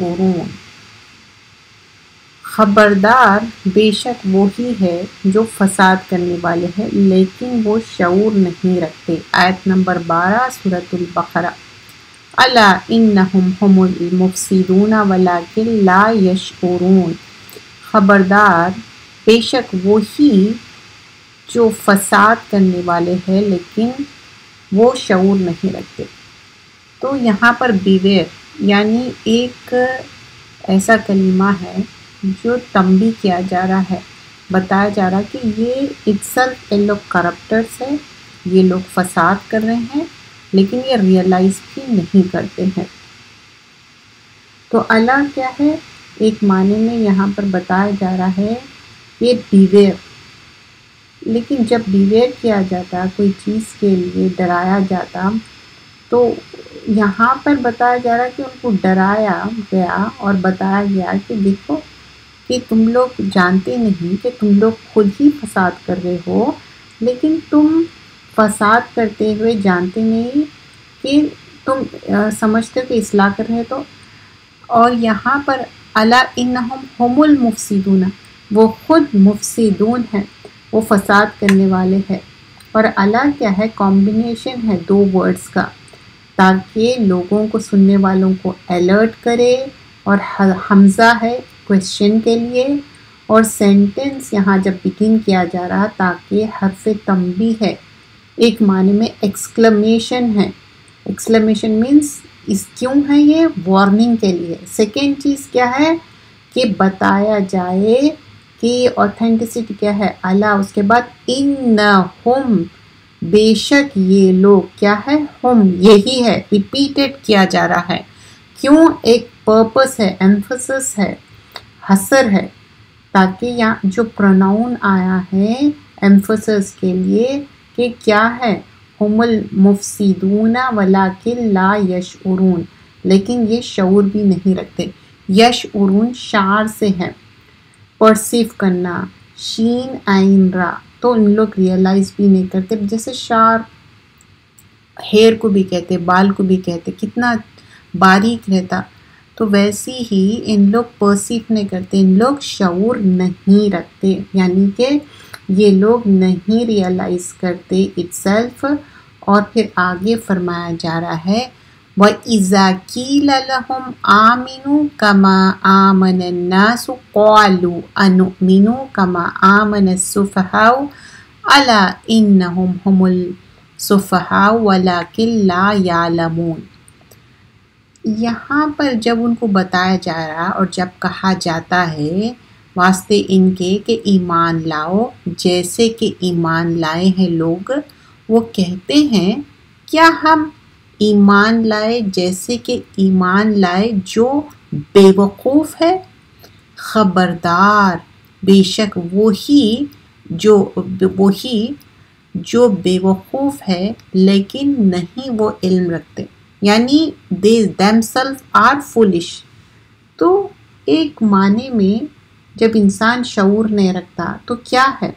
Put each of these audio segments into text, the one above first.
यशऊरून خبردار بے شک وہی ہے جو فساد کرنے والے ہیں لیکن وہ شعور نہیں رکھتے۔ آیت نمبر 12 سورۃ البقرہ۔ الا انہم هم المفسدون ولکن لا یشعرون، خبردار بے شک وہی جو فساد کرنے والے ہیں لیکن وہ شعور نہیں رکھتے۔ تو یہاں پر بیویر یعنی ایک ایسا کلمہ ہے جو تنبیہ کیا جا رہا ہے، بتایا جا رہا کہ یہ اٹسیلف یہ لوگ کرپٹرس ہیں، یہ لوگ فساد کر رہے ہیں لیکن یہ ریئلائز بھی نہیں کرتے ہیں۔ تو اللہ کیا ہے، ایک معنی میں یہاں پر بتایا جا رہا ہے یہ بیویر، لیکن جب بیویر کیا جاتا کوئی چیز کے لیے ڈرایا جاتا تو یہاں پر بتایا جا رہا کہ ان کو ڈرایا گیا اور بتایا گیا کہ دیکھو کہ تم لوگ جانتے نہیں کہ تم لوگ خود ہی فساد کر رہے ہو، لیکن تم فساد کرتے ہوئے جانتے نہیں کہ تم سمجھتے ہو کہ اصلاح کر رہے تو۔ اور یہاں پر الا انہم هم المفسدون، وہ خود مفسدون ہیں، وہ فساد کرنے والے ہیں۔ اور الا کیا ہے، کمبینیشن ہے دو ورڈز کا، تاکہ لوگوں کو سننے والوں کو الرٹ کرے، اور حمزہ ہے کویسچن کے لیے، اور سینٹنس یہاں جب بگن کیا جا رہا تاکہ حرف تنبیہ ہے، ایک معنی میں ایکسکلیمیشن ہے، ایکسکلیمیشن مینس اس کیوں ہے یہ وارننگ کے لیے۔ سیکنڈ چیز کیا ہے کہ بتایا جائے کہ اوتھینٹسٹی کیا ہے، الا اس کے بعد انہم بے شک یہ لوگ کیا ہے، ہم یہی ہے، ریپیٹڈ کیا جا رہا ہے، کیوں، ایک پرپس ہے، ایمفسس ہے، حصر ہے، تاکہ یہاں جو پروناؤن آیا ہے ایمفسس کے لیے کہ کیا ہے، ہم المفسدون ولکن لا یشعرون، لیکن یہ شعور بھی نہیں رکھتے۔ یشعرون شعر سے ہے، پرسیو کرنا، شین عین را، تو ان لوگ ریئلائز بھی نہیں کرتے، جیسے شعر ہیئر کو بھی کہتے، بال کو بھی کہتے، کتنا باریک رہتا، تو ویسی ہی ان لوگ پرسیو نہیں کرتے، ان لوگ شعور نہیں رکھتے، یعنی کہ یہ لوگ نہیں ریئلائز کرتے اٹسیلف۔ اور پھر آگے فرمایا جا رہا ہے وَإِذَا قِيلَ لَهُمْ آمِنُوا كَمَا آمَنَ النَّاسُ قَالُوا أَنُؤْمِنُ كَمَا آمَنَ السُّفَهَاءُ أَلَا إِنَّهُمْ هُمُ السُّفَهَاءُ وَلَكِنْ لَا يَعْلَمُونَ۔ یہاں پر جب ان کو بتایا جا رہا اور جب کہا جاتا ہے واسطے ان کے کہ ایمان لاؤ جیسے کہ ایمان لائے ہیں لوگ، وہ کہتے ہیں کیا ہم ایمان لائے جیسے کہ ایمان لائے جو بے وقوف ہے؟ خبردار بے شک وہی جو بے وقوف ہے لیکن نہیں وہ علم رکھتے، یعنی they themselves are foolish۔ تو ایک معنی میں جب انسان شعور نہیں رکھتا تو کیا ہے،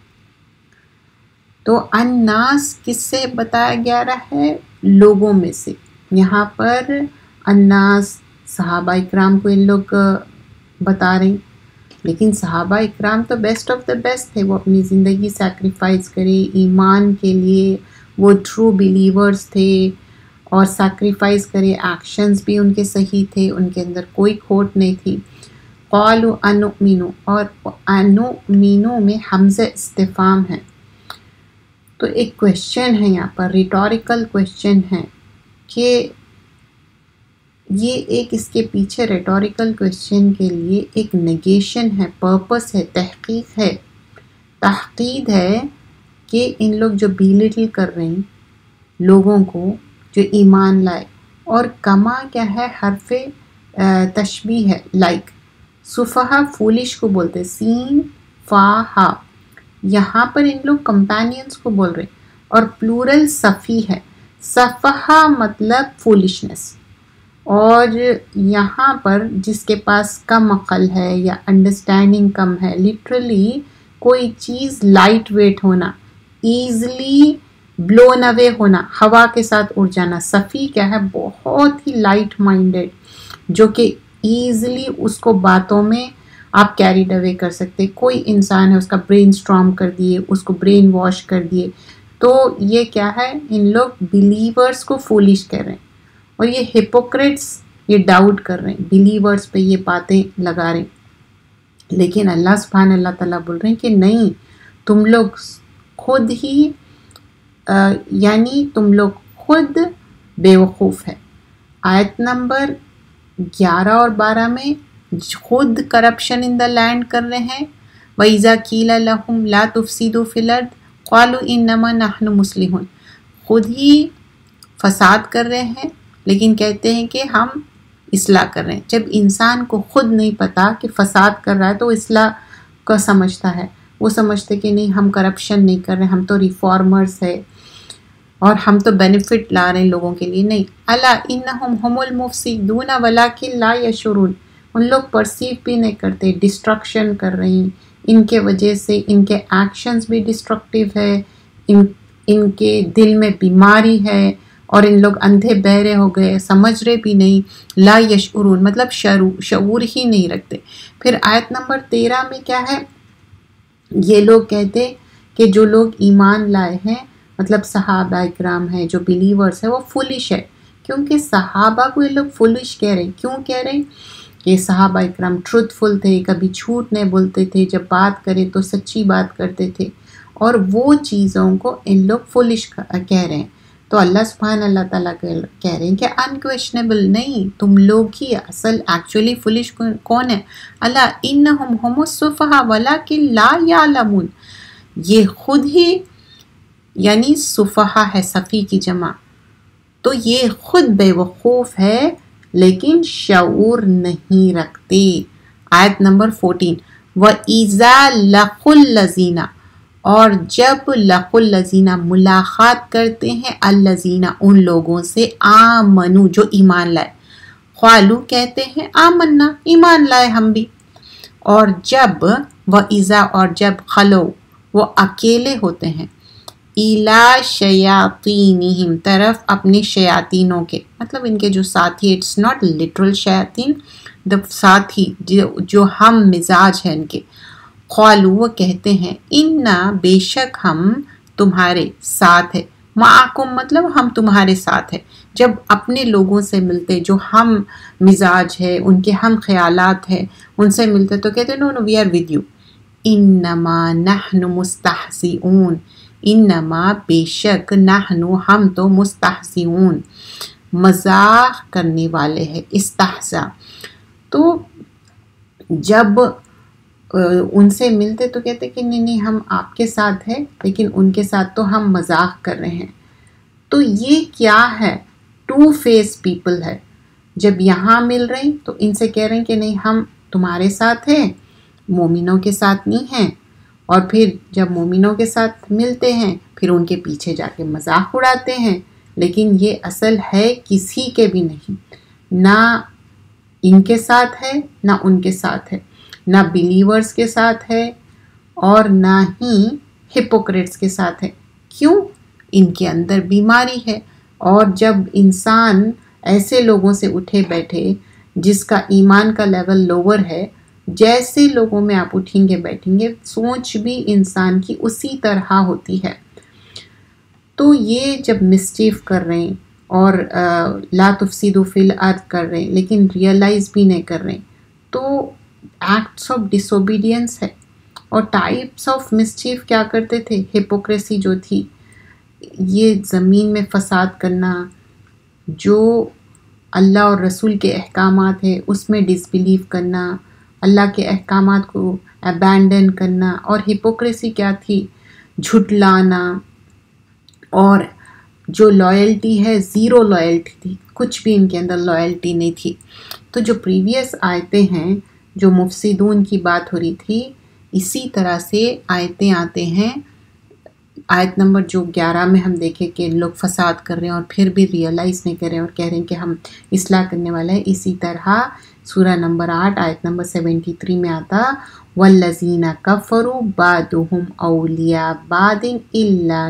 تو الناس کس سے بتایا گیا رہا ہے، لوگوں میں سے۔ یہاں پر الناس صحابہ اکرام کو ان لوگ بتا رہے ہیں، لیکن صحابہ اکرام تو بیسٹ آف دا بیسٹ تھے، وہ اپنی زندگی سیکریفائز کرے ایمان کے لیے، وہ ٹرو بلیورز تھے اور سیکریفائز کرے، ایکشنز بھی ان کے صحیح تھے، ان کے اندر کوئی کھوٹ نہیں تھی۔ قالوا انؤمن، اور انؤمن میں حمزہ استفہام ہے، تو ایک کویسچن ہے یہاں پر، ریٹوریکل کویسچن ہے کہ یہ ایک اس کے پیچھے ریٹوریکل کویسچن کے لیے ایک نگیشن ہے، پرپس ہے، تحقیق ہے، تحقید ہے کہ ان لوگ جو بیلٹل کر رہے ہیں لوگوں کو جو ایمان لائے، اور کما کیا ہے، حرف تشبیہ ہے، لائک صفحہ فولش کو بولتے، سین فا ہا، یہاں پر ان لوگ کمپینینز کو بول رہے، اور پلورل صفی ہے، صفحہ مطلب فولشنس، اور یہاں پر جس کے پاس کم عقل ہے یا انڈرسٹینڈنگ کم ہے، لٹرلی کوئی چیز لائٹ ویٹ ہونا، ایزلی بلون اوے ہونا، ہوا کے ساتھ اڑ جانا، صفی کیا ہے، بہت ہی لائٹ مائنڈیڈ، جو کہ ایزلی اس کو باتوں میں آپ کیریڈ اوے کر سکتے. کوئی انسان ہے اس کا برین اسٹرام کر دیے, اس کو برین واش کر دیے, تو یہ کیا ہے, ان لوگ بلیورز کو فولش کر رہے ہیں, اور یہ ہپوکریٹس یہ ڈاؤٹ کر رہے ہیں, بلیورز پہ یہ باتیں لگا رہے ہیں. لیکن اللہ سبحانہ اللہ تعالیٰ بول رہے ہیں کہ نہیں, تم لوگ خود ہی یعنی تم لوگ خود بیوقوف ہے. آیت نمبر 11 اور 12 میں خود کرپشن ان دا لینڈ کر رہے ہیں. وَإِذَا قِيلَ لَهُمْ لَا تُفْسِدُوا فِي الْأَرْضِ قَالُوا إِنَّمَا نَحْنُ مُصْلِحُونَ. خود ہی فساد کر رہے ہیں لیکن کہتے ہیں کہ ہم اصلاح کر رہے ہیں. جب انسان کو خود نہیں پتا کہ فساد کر رہا ہے تو اصلاح کا سمجھتا ہے. وہ سمجھتے کہ نہیں ہم کرپشن نہیں کر رہے, ہم تو ریفارمرز ہے اور ہم تو بینیفٹ لا رہے ہیں لوگوں کے لیے. نہیں, الا انہم ہم المفسدون ولکن لا یشعرون. ان لوگ پرسیو بھی نہیں کرتے, ڈسٹرکشن کر رہے ہیں. ان کے وجہ سے ان کے ایکشنز بھی ڈسٹرکٹیو ہے, ان کے دل میں بیماری ہے, اور ان لوگ اندھے بہرے ہو گئے, سمجھ رہے بھی نہیں. لا یشعرون مطلب شعور ہی نہیں رکھتے. پھر آیت نمبر 13 میں کیا ہے, یہ لوگ کہتے کہ جو لوگ ایمان لائے ہیں مطلب صحابہ اکرام ہیں, جو بلیورز ہیں, وہ فولش ہے. کیونکہ صحابہ کو یہ لوگ فولش کہہ رہے ہیں. کیوں کہہ رہے ہیں؟ کہ صحابہ اکرام ٹروتھ فل تھے, کبھی جھوٹ نہیں بولتے تھے, جب بات کرے تو سچی بات کرتے تھے, اور وہ چیزوں کو ان لوگ فولش کہہ رہے ہیں. تو اللہ سبحانہ اللہ تعالیٰ کہہ رہے ہیں کہ انکویشنیبل نہیں, تم لوگ ہی اصل ایکچولی فولش کون ہے. الا انہم ہم السفہاء ولکن لا یعلمون. یہ خود ہی یعنی سفہا ہے, صفی کی جمع, تو یہ خود بے وقوف ہے لیکن شعور نہیں رکھتے. آیت نمبر 14 وَإِذَا لَقُوا الَّذِينَ, اور جب لَقُوا الَّذِينَ ملاقات کرتے ہیں, الَّذِينَ ان لوگوں سے, آمنوا جو ایمان لائے, قالوا کہتے ہیں, آمنا ایمان لائے ہم بھی. اور جب وَإِذَا اور جب خلو وہ اکیلے ہوتے ہیں, اِلَى شَيَاطِينِهِمْ طرف اپنے شیاطینوں کے, مطلب ان کے جو ساتھی, اٹس ناٹ لٹرل شیاطین, دا ساتھی جو ہم مزاج ہیں ان کے. قالوا وہ کہتے ہیں, اِنَّا بے شک ہم تمہارے ساتھ ہے, معکم مطلب ہم تمہارے ساتھ ہے. جب اپنے لوگوں سے ملتے جو ہم مزاج ہے, ان کے ہم خیالات ہیں, ان سے ملتے تو کہتے no we are with you. انما نحن مستہزئون, انما بے شک, نحن ہم تو, مستہزئون مزاح کرنے والے ہیں, استہزاء. تو جب ان سے ملتے تو کہتے کہ نہیں ہم آپ کے ساتھ ہیں, لیکن ان کے ساتھ تو ہم مزاح کر رہے ہیں. تو یہ کیا ہے, ٹو فیس پیپل ہے. جب یہاں مل رہے ہیں تو ان سے کہہ رہے ہیں کہ نہیں ہم تمہارے ساتھ ہیں, مومنوں کے ساتھ نہیں ہیں, اور پھر جب مومنوں کے ساتھ ملتے ہیں پھر ان کے پیچھے جا کے مذاق اڑاتے ہیں. لیکن یہ اصل ہے کسی کے بھی نہیں, نہ ان کے ساتھ ہے نہ ان کے ساتھ ہے, نہ بلیورز کے ساتھ ہے اور نہ ہی ہپوکریٹس کے ساتھ ہے. کیوں؟ ان کے اندر بیماری ہے. اور جب انسان ایسے لوگوں سے اٹھے بیٹھے جس کا ایمان کا لیول لوور ہے, جیسے لوگوں میں آپ اٹھیں گے بیٹھیں گے, سوچ بھی انسان کی اسی طرح ہوتی ہے. تو یہ جب مسچیف کر رہے ہیں اور لا تفسدوا فی الارض کر رہے ہیں لیکن ریئلائز بھی نہیں کر رہے ہیں, تو ایکٹس آف ڈس اوبیڈینس ہے. اور ٹائپس آف مسچیف کیا کرتے تھے, ہپوکریسی جو تھی, یہ زمین میں فساد کرنا, جو اللہ اور رسول کے احکامات ہیں اس میں ڈس بلیو کرنا, اللہ کے احکامات کو ابینڈن کرنا. اور ہپوکریسی کیا تھی, جھٹلانا, اور جو لائلٹی ہے زیرو لائلٹی تھی, کچھ بھی ان کے اندر لائلٹی نہیں تھی. تو جو پریویس آیتیں ہیں جو مفسدون کی بات ہو رہی تھی, اسی طرح سے آیتیں آتے ہیں. آیت نمبر جو 11 میں ہم دیکھیں کہ لوگ فساد کر رہے ہیں اور پھر بھی ریئلائز نہیں کر رہے ہیں اور کہہ رہے ہیں کہ ہم اصلاح کرنے والے ہیں. اسی طرح سورہ نمبر 8 آیت نمبر 73 میں آتا, وَالَّذِينَ كَفَرُوا بَعْضُهُمْ أَوْلِيَاءُ بَعْضٍ إِلَّا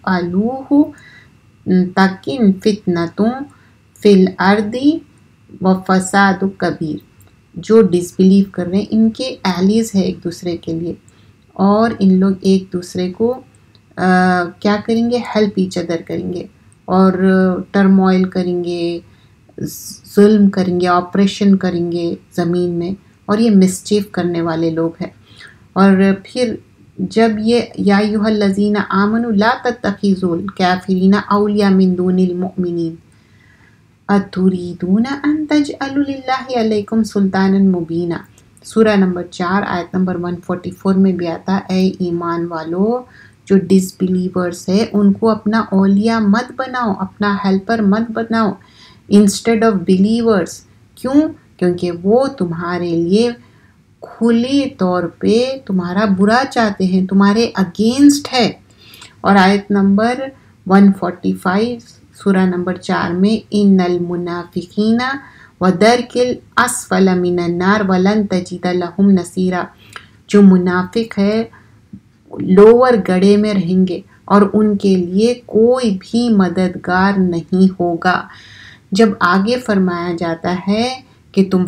تَفْعَلُوهُ تَكُنْ فِتْنَةٌ فِي الْأَرْضِ وَفَسَادٌ كَبِيرٌ. جو ڈسبلیو کر رہے ہیں ان کے ایلیز ہے ایک دوسرے کے لیے، اور ان لوگ ایک دوسرے کو کیا کریں گے، ہیلپ ایچ ادر کریں گے، اور ٹرموائل کریں گے، ظلم کریں گے، آپریشن کریں گے زمین میں، اور یہ مسچیف کرنے والے لوگ ہیں۔ اور پھر جب یہ یا ایھا الذین آمنوا لا تتخذوا الکافرین اولیاء من دون المؤمنین اتریدون ان تجعلوا للہ علیکم سلطانا مبینا، سورہ نمبر 4 آیت نمبر 144 میں بھی آتا، اے ایمان والو جو ڈس بلیورز ہے ان کو اپنا اولیاء مت بناؤ، اپنا ہیلپر مت بناؤ انسٹیڈ آف بلیورز۔ کیوں؟ کیونکہ وہ تمہارے لیے کھلے طور پہ تمہارا برا چاہتے ہیں، تمہارے اگینسٹ ہے۔ اور آیت نمبر 145 سورہ نمبر 4 میں ان المنافقین ودرک الاسفل من النار ولن تجد لهم نصیرا، جو منافق ہے لوور گڑھے میں رہیں گے اور ان کے لیے کوئی بھی مددگار نہیں ہوگا۔ جب آگے فرمایا جاتا ہے کہ تم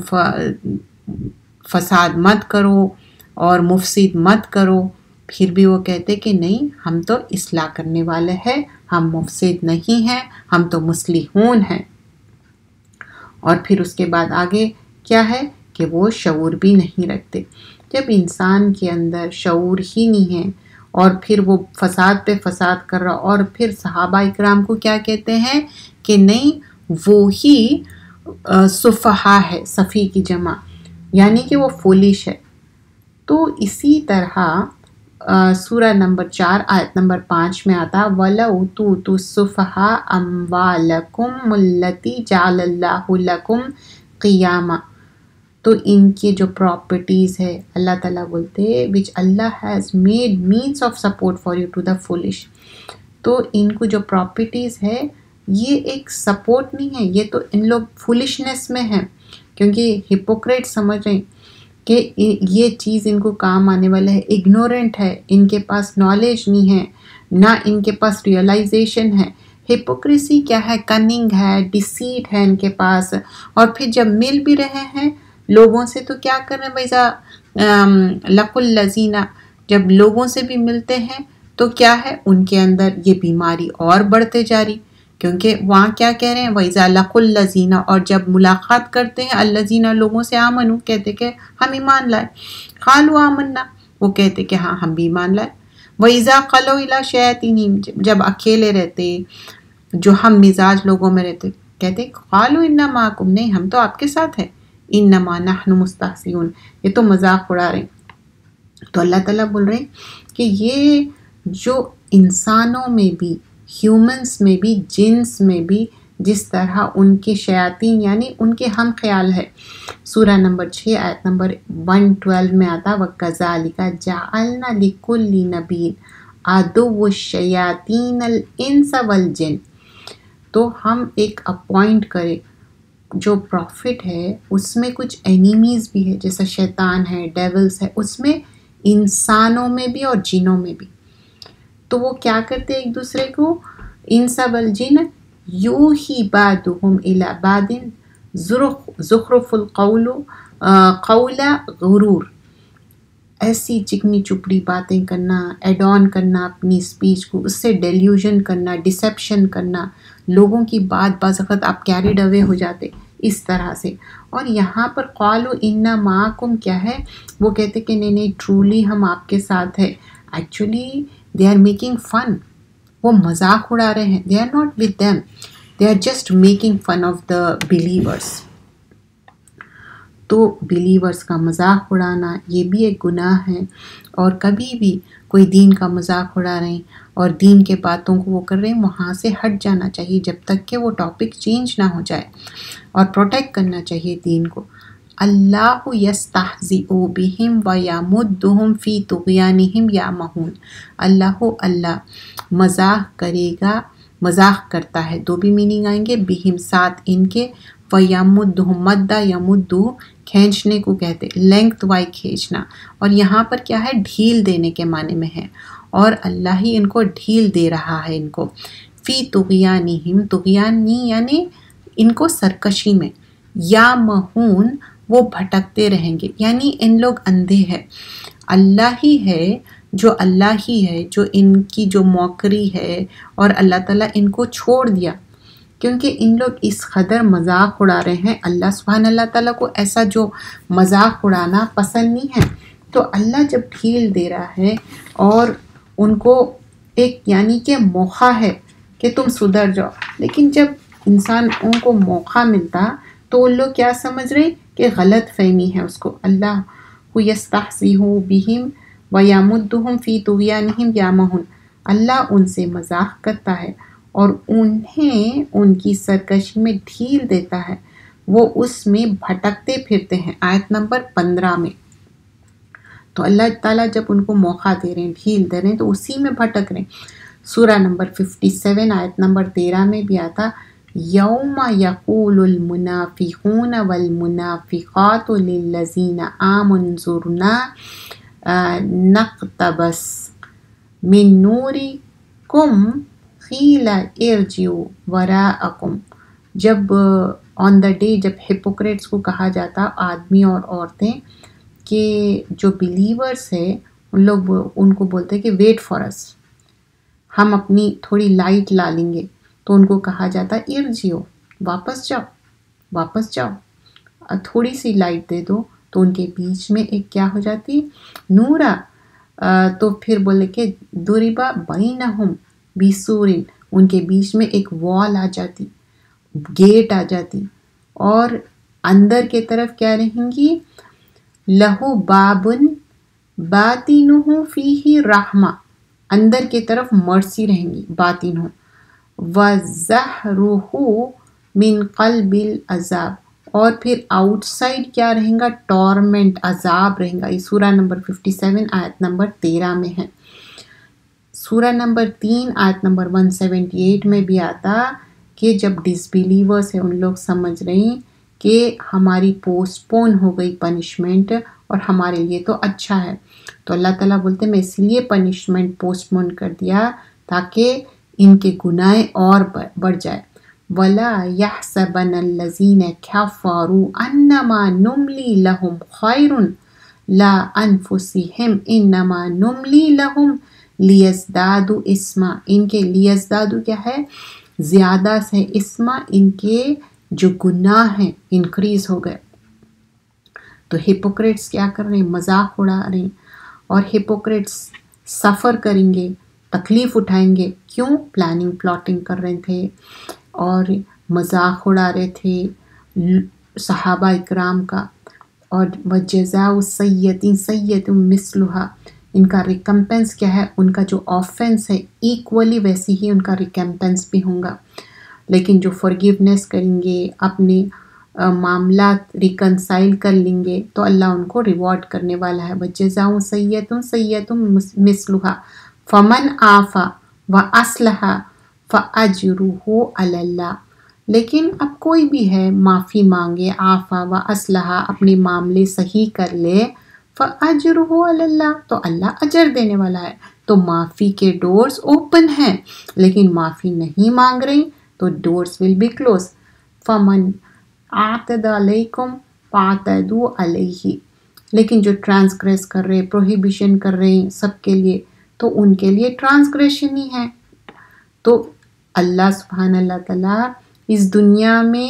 فساد مت کرو اور مفسد مت کرو، پھر بھی وہ کہتے کہ نہیں ہم تو اصلاح کرنے والے ہیں، ہم مفسد نہیں ہیں، ہم تو مصلحون ہیں۔ اور پھر اس کے بعد آگے کیا ہے کہ وہ شعور بھی نہیں رکھتے۔ جب انسان کے اندر شعور ہی نہیں ہے اور پھر وہ فساد پہ فساد کر رہا، اور پھر صحابہ اکرام کو کیا کہتے ہیں کہ نہیں وہی سفہا ہے، صفی کی جمع، یعنی کہ وہ فولش ہے۔ تو اسی طرح سورہ نمبر 4 آیت نمبر 5 میں آتا وَلَوْ تُؤْتُوا السُّفَهَاءَ أَمْوَالَكُمُ الَّتِي جَعَلَ اللَّهُ لَكُمْ قِيَامًا، تو ان کے جو پراپرٹیز ہے اللہ تعالیٰ بولتے which Allah has made means of support for you to the foolish، تو ان کو جو پراپرٹیز ہے یہ ایک سپورٹ نہیں ہے، یہ تو ان لوگ فولشنس میں ہیں، کیونکہ ہپوکریٹ سمجھ رہے ہیں کہ یہ چیز ان کو کام آنے والا ہے، اگنورنٹ ہے، ان کے پاس نالج نہیں ہے، نہ ان کے پاس ریئلائزیشن ہے۔ ہپوکریسی کیا ہے؟ کننگ ہے، ڈیسیٹ ہے ان کے پاس، اور پھر جب مل بھی رہے ہیں لوگوں سے تو کیا کر رہے ہیں وَإِذَا لَقُوا الَّذِينَ، جب لوگوں سے بھی ملتے ہیں تو کیا ہے ان کے اندر یہ بیماری اور بڑھتے جاری، کیونکہ وہاں کیا کہہ رہے ہیں وَإِذَا لَقُوا الَّذِينَ، اور جب ملاقات کرتے ہیں الَّذِينَ لوگوں سے آمنوا، کہتے کہ ہم ایمان لائے، قالوا آمنا، وہ کہتے کہ ہاں ہم بھی ایمان لائے، وَإِذَا خَلَوْا إِلَىٰ شَيَاطِينِهِمْ، جب اکیلے رہتے جو ہم مزاج لوگوں میں رہتے کہتے قالوا إِنَّا مَعَكُمْ، نہیں ہم تو آپ کے ساتھ ہیں، إِنَّمَا نَحْنُ مُسْتَهْزِئُونَ، یہ تو مذاق اڑا رہے ہیں۔ تو اللہ تعالیٰ بول رہے ہیں کہ یہ جو انسانوں میں بھی، ہیومنس میں بھی، جنس میں بھی جس طرح ان کے شیاطین یعنی ان کے ہم خیال ہے، سورہ نمبر 6 آیت نمبر 112 میں آتا وَكَذَلِكَ جَعَلْنَا لِكُلِّ نَبِيٍّ عَدُوًّا الشَّيَاطِينَ الْإِنسِ وَالْجِنِّ، تو ہم ایک اپوائنٹ کرے، جو پروفٹ ہے اس میں کچھ اینیمیز بھی ہے، جیسا شیطان ہے، ڈیولز ہے، اس میں انسانوں میں بھی اور جنوں میں بھی۔ تو وہ کیا کرتے ایک دوسرے کو، انس والجن یوحی بعضهم الی بعض زخرف القول قول غرور، ایسی چکنی چپڑی باتیں کرنا، ایڈ آن کرنا اپنی اسپیچ کو، اس سے ڈیلیوژن کرنا، ڈسیپشن کرنا، لوگوں کی بات بعض وقت آپ کیریڈ اوے ہو جاتے اس طرح سے۔ اور یہاں پر قالوا انا معکم کیا ہے، وہ کہتے کہ نہیں نہیں ٹرولی ہم آپ کے ساتھ ہے، actually they are making fun, وہ مذاق اڑا رہے ہیں، they are not with them, they are just making fun of the believers. تو بلیورس کا مذاق اڑانا یہ بھی ایک گناہ ہے، اور کبھی بھی کوئی دین کا مذاق اڑا رہے ہیں اور دین کے باتوں کو وہ کر رہے ہیں، وہاں سے ہٹ جانا چاہیے جب تک کہ وہ ٹاپک چینج نہ ہو جائے، اور پروٹیکٹ کرنا چاہیے دین کو۔ اللہ یستہزئ بہم ویمدہم فی طغیانہم یعمہون، اللہ مزاح کرے گا، مزاح کرتا ہے، دو بھی میننگ آئیں گے، بہم ساتھ ان کے، ویمدہم مدہ یمدو کھینچنے کو کہتے، لینگتھ وائی کھینچنا، اور یہاں پر کیا ہے ڈھیل دینے کے معنی میں ہے، اور اللہ ہی ان کو ڈھیل دے رہا ہے ان کو، فی طغیانہم، طغیانی یعنی ان کو سرکشی میں، یا مہون وہ بھٹکتے رہیں گے. یعنی ان لوگ اندھے ہیں. اللہ ہی ہے جو ان کی جو موکری ہے، اور اللہ تعالیٰ ان کو چھوڑ دیا کیونکہ ان لوگ اس قدر مذاق اڑا رہے ہیں. اللہ تعالیٰ کو ایسا جو مذاق اڑانا پسند نہیں ہے. تو اللہ جب ڈھیل دے رہا ہے اور ان کو ایک یعنی کہ موقع ہے کہ تم سدھر جاؤ، لیکن جب انسان ان کو موقع ملتا تو ان لوگ کیا سمجھ رہے کہ غلط فہمی ہے اس کو. اللہ یستہزئ بہم ویمدہم فی طغیانہم یعمہون. اللہ ان سے مذاق کرتا ہے اور انہیں ان کی سرکشی میں ڈھیل دیتا ہے، وہ اس میں بھٹکتے پھرتے ہیں. آیت نمبر 15 میں تو اللہ تعالیٰ جب ان کو موقع دے رہے ہیں، ڈھیل دے رہے ہیں، تو اسی میں بھٹک رہے ہیں. سورہ نمبر 57 آیت نمبر 13 میں بھی آتا یوم یقول المنافقون والمنافقات للذین آمنوا انظرنا نقتبس من نورکم قیل ارجعوا وراءکم. جب آن دا ڈے جب ہپوکریٹس کو کہا جاتا، آدمی اور عورتیں، کہ جو بلیورز ہیں ان کو بولتے کہ ویٹ فار اس، ہم اپنی تھوڑی لائٹ لا لیں گے. تو ان کو کہا جاتا ارجعوا، واپس جاؤ، تھوڑی سی لائٹ دے دو. تو ان کے بیچ میں ایک کیا ہو جاتی نورا. تو پھر بولے کہ ضرب بینہم بسور، ان کے بیچ میں ایک وال آ جاتی، گیٹ آ جاتی، اور اندر کے طرف کیا رہیں گی لہو بابن باطنہ فیہ رحمہ، اندر کی طرف مرسی رہیں گی باطنہ، وَزَہْرُهُ مِنْ قَلْبِ الْعَذَابِ، اور پھر آؤٹ سائڈ کیا رہیں گا ٹورمنٹ، عذاب رہیں گا. یہ سورہ نمبر 57 آیت نمبر 13 میں ہے. سورہ نمبر 3 آیت نمبر 178 میں بھی آتا کہ جب ڈس بلیورز ہیں ان لوگ سمجھ رہے ہیں کہ ہماری پوسٹ پون ہو گئی پنشمنٹ اور ہمارے لیے تو اچھا ہے، تو اللہ تعالیٰ بولتے میں اس لیے پنشمنٹ پوسٹ پون کر دیا تاکہ ان کے گناہ اور بڑھ جائے. وَلَا يَحْسَبَنَّ الَّذِينَ كَفَرُوا أَنَّمَا نُمْلِي لَهُمْ خَيْرٌ لِأَنفُسِهِمْ إِنَّمَا نُمْلِي لَهُمْ لِيَزْدَادُوا إِثْمًا. ان کے لیزدادو کیا ہے زیادہ سے، اسما ان کے جو گناہ ہیں انکریز ہو گئے. تو ہپوکریٹس کیا کر رہے ہیں مذاق اڑا رہے ہیں، اور ہپوکریٹس سفر کریں گے، تکلیف اٹھائیں گے. کیوں؟ پلاننگ پلاٹنگ کر رہے تھے اور مذاق اڑا رہے تھے صحابہ اکرام کا. اور وَجَزَاءُ سَیِّئَةٍ سَیِّئَةٌ مِثْلُهَا، ان کا ریکمپنس کیا ہے، ان کا جو آفینس ہے ایکولی ویسی ہی ان کا ریکمپنس بھی ہوں گا. لیکن جو فرگیونیس کریں گے، اپنے معاملات ریکنسائل کر لیں گے، تو اللہ ان کو ریوارڈ کرنے والا ہے. وَجَزَاءُ سَیِّئَةٌ سَیِّئَةٌ مِثْلُهَا فَمَنْ عَافَا وَأَصْلَحَ فَأَجْرُهُ عَلَى اللَّهِ. لیکن اب کوئی بھی ہے معافی مانگے، عافا و اصلحہ، اپنے معاملے صحیح کر لے، فَأَجْرُهُ عَلَى اللَّهِ، تو اللہ اجر دینے والا ہے. تو معافی کے ڈورز اوپن ہیں، لیکن معافی نہیں مانگ رہی تو ڈورز ول بی کلوز. فَمَنْ اعْتَدَى عَلَيْكُمْ فَاعْتَدُوا عَلَيْهِ. لیکن جو ٹرانسگریس کر رہے، پروہیبیشن کر رہے ہیں سب کے لیے، تو ان کے لیے ٹرانسگریشن ہی ہے. تو اللہ سبحانہ اللہ تعالیٰ اس دنیا میں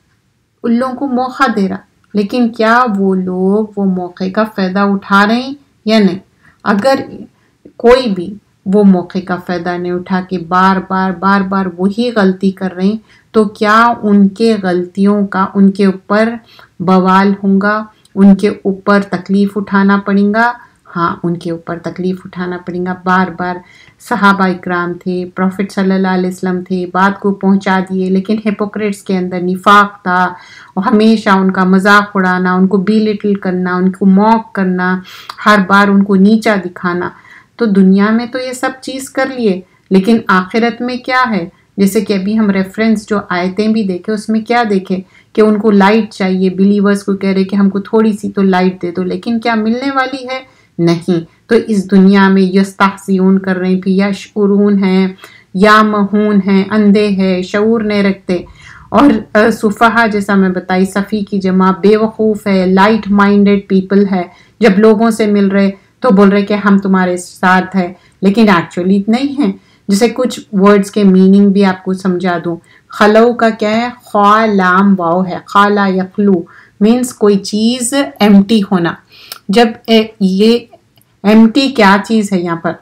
ان لوگوں کو موقع دے رہا، لیکن کیا وہ لوگ وہ موقع کا فائدہ اٹھا رہے ہیں یا نہیں؟ اگر کوئی بھی وہ موقع کا فائدہ نہیں اٹھا کے بار بار وہی غلطی کر رہے ہیں، تو کیا ان کے غلطیوں کا ان کے اوپر بوال ہوں گا، ان کے اوپر تکلیف اٹھانا پڑیں گا؟ ہاں، ان کے اوپر تکلیف اٹھانا پڑیں گا. بار صحابہ اکرام تھے، پروفٹ صلی اللہ علیہ وسلم تھے، بات کو پہنچا دیے، لیکن ہپوکریٹس کے اندر نفاق تھا، اور ہمیشہ ان کا مذاق اڑانا، ان کو بی لٹل کرنا، ان کو موک کرنا، ہر بار ان کو نیچا دکھانا. تو دنیا میں تو یہ سب چیز کر لیے، لیکن آخرت میں کیا ہے؟ جیسے کہ ابھی ہم ریفرنس جو آیتیں بھی دیکھے، اس میں کیا دیکھے کہ ان کو لائٹ چاہیے، بلیورز کو کہہ رہے کہ ہم کو تھوڑی سی تو لائٹ دے دو، لیکن کیا ملنے والی ہے؟ نہیں. تو اس دنیا میں یستہزئون کر رہے تھے، یشعرون ہیں، یا مہون ہیں، اندھے ہیں، شعور نہیں رکھتے. اور سفہا جیسا میں بتائی صفی کی جمع بیوقوف ہے، لائٹ مائنڈڈ پیپل ہے، جب لوگوں سے مل رہے تو بول رہے کہ ہم تمہارے ساتھ ہیں لیکن ایکچولی نہیں ہیں. جیسے کچھ ورڈز کے میننگ بھی آپ کو سمجھا دوں. خلو کا کیا ہے؟ خوا لام واو ہے. خالا یخلو مینس کوئی چیز ایمٹی ہونا. جب یہ ایمٹی کیا چیز ہے یہاں پر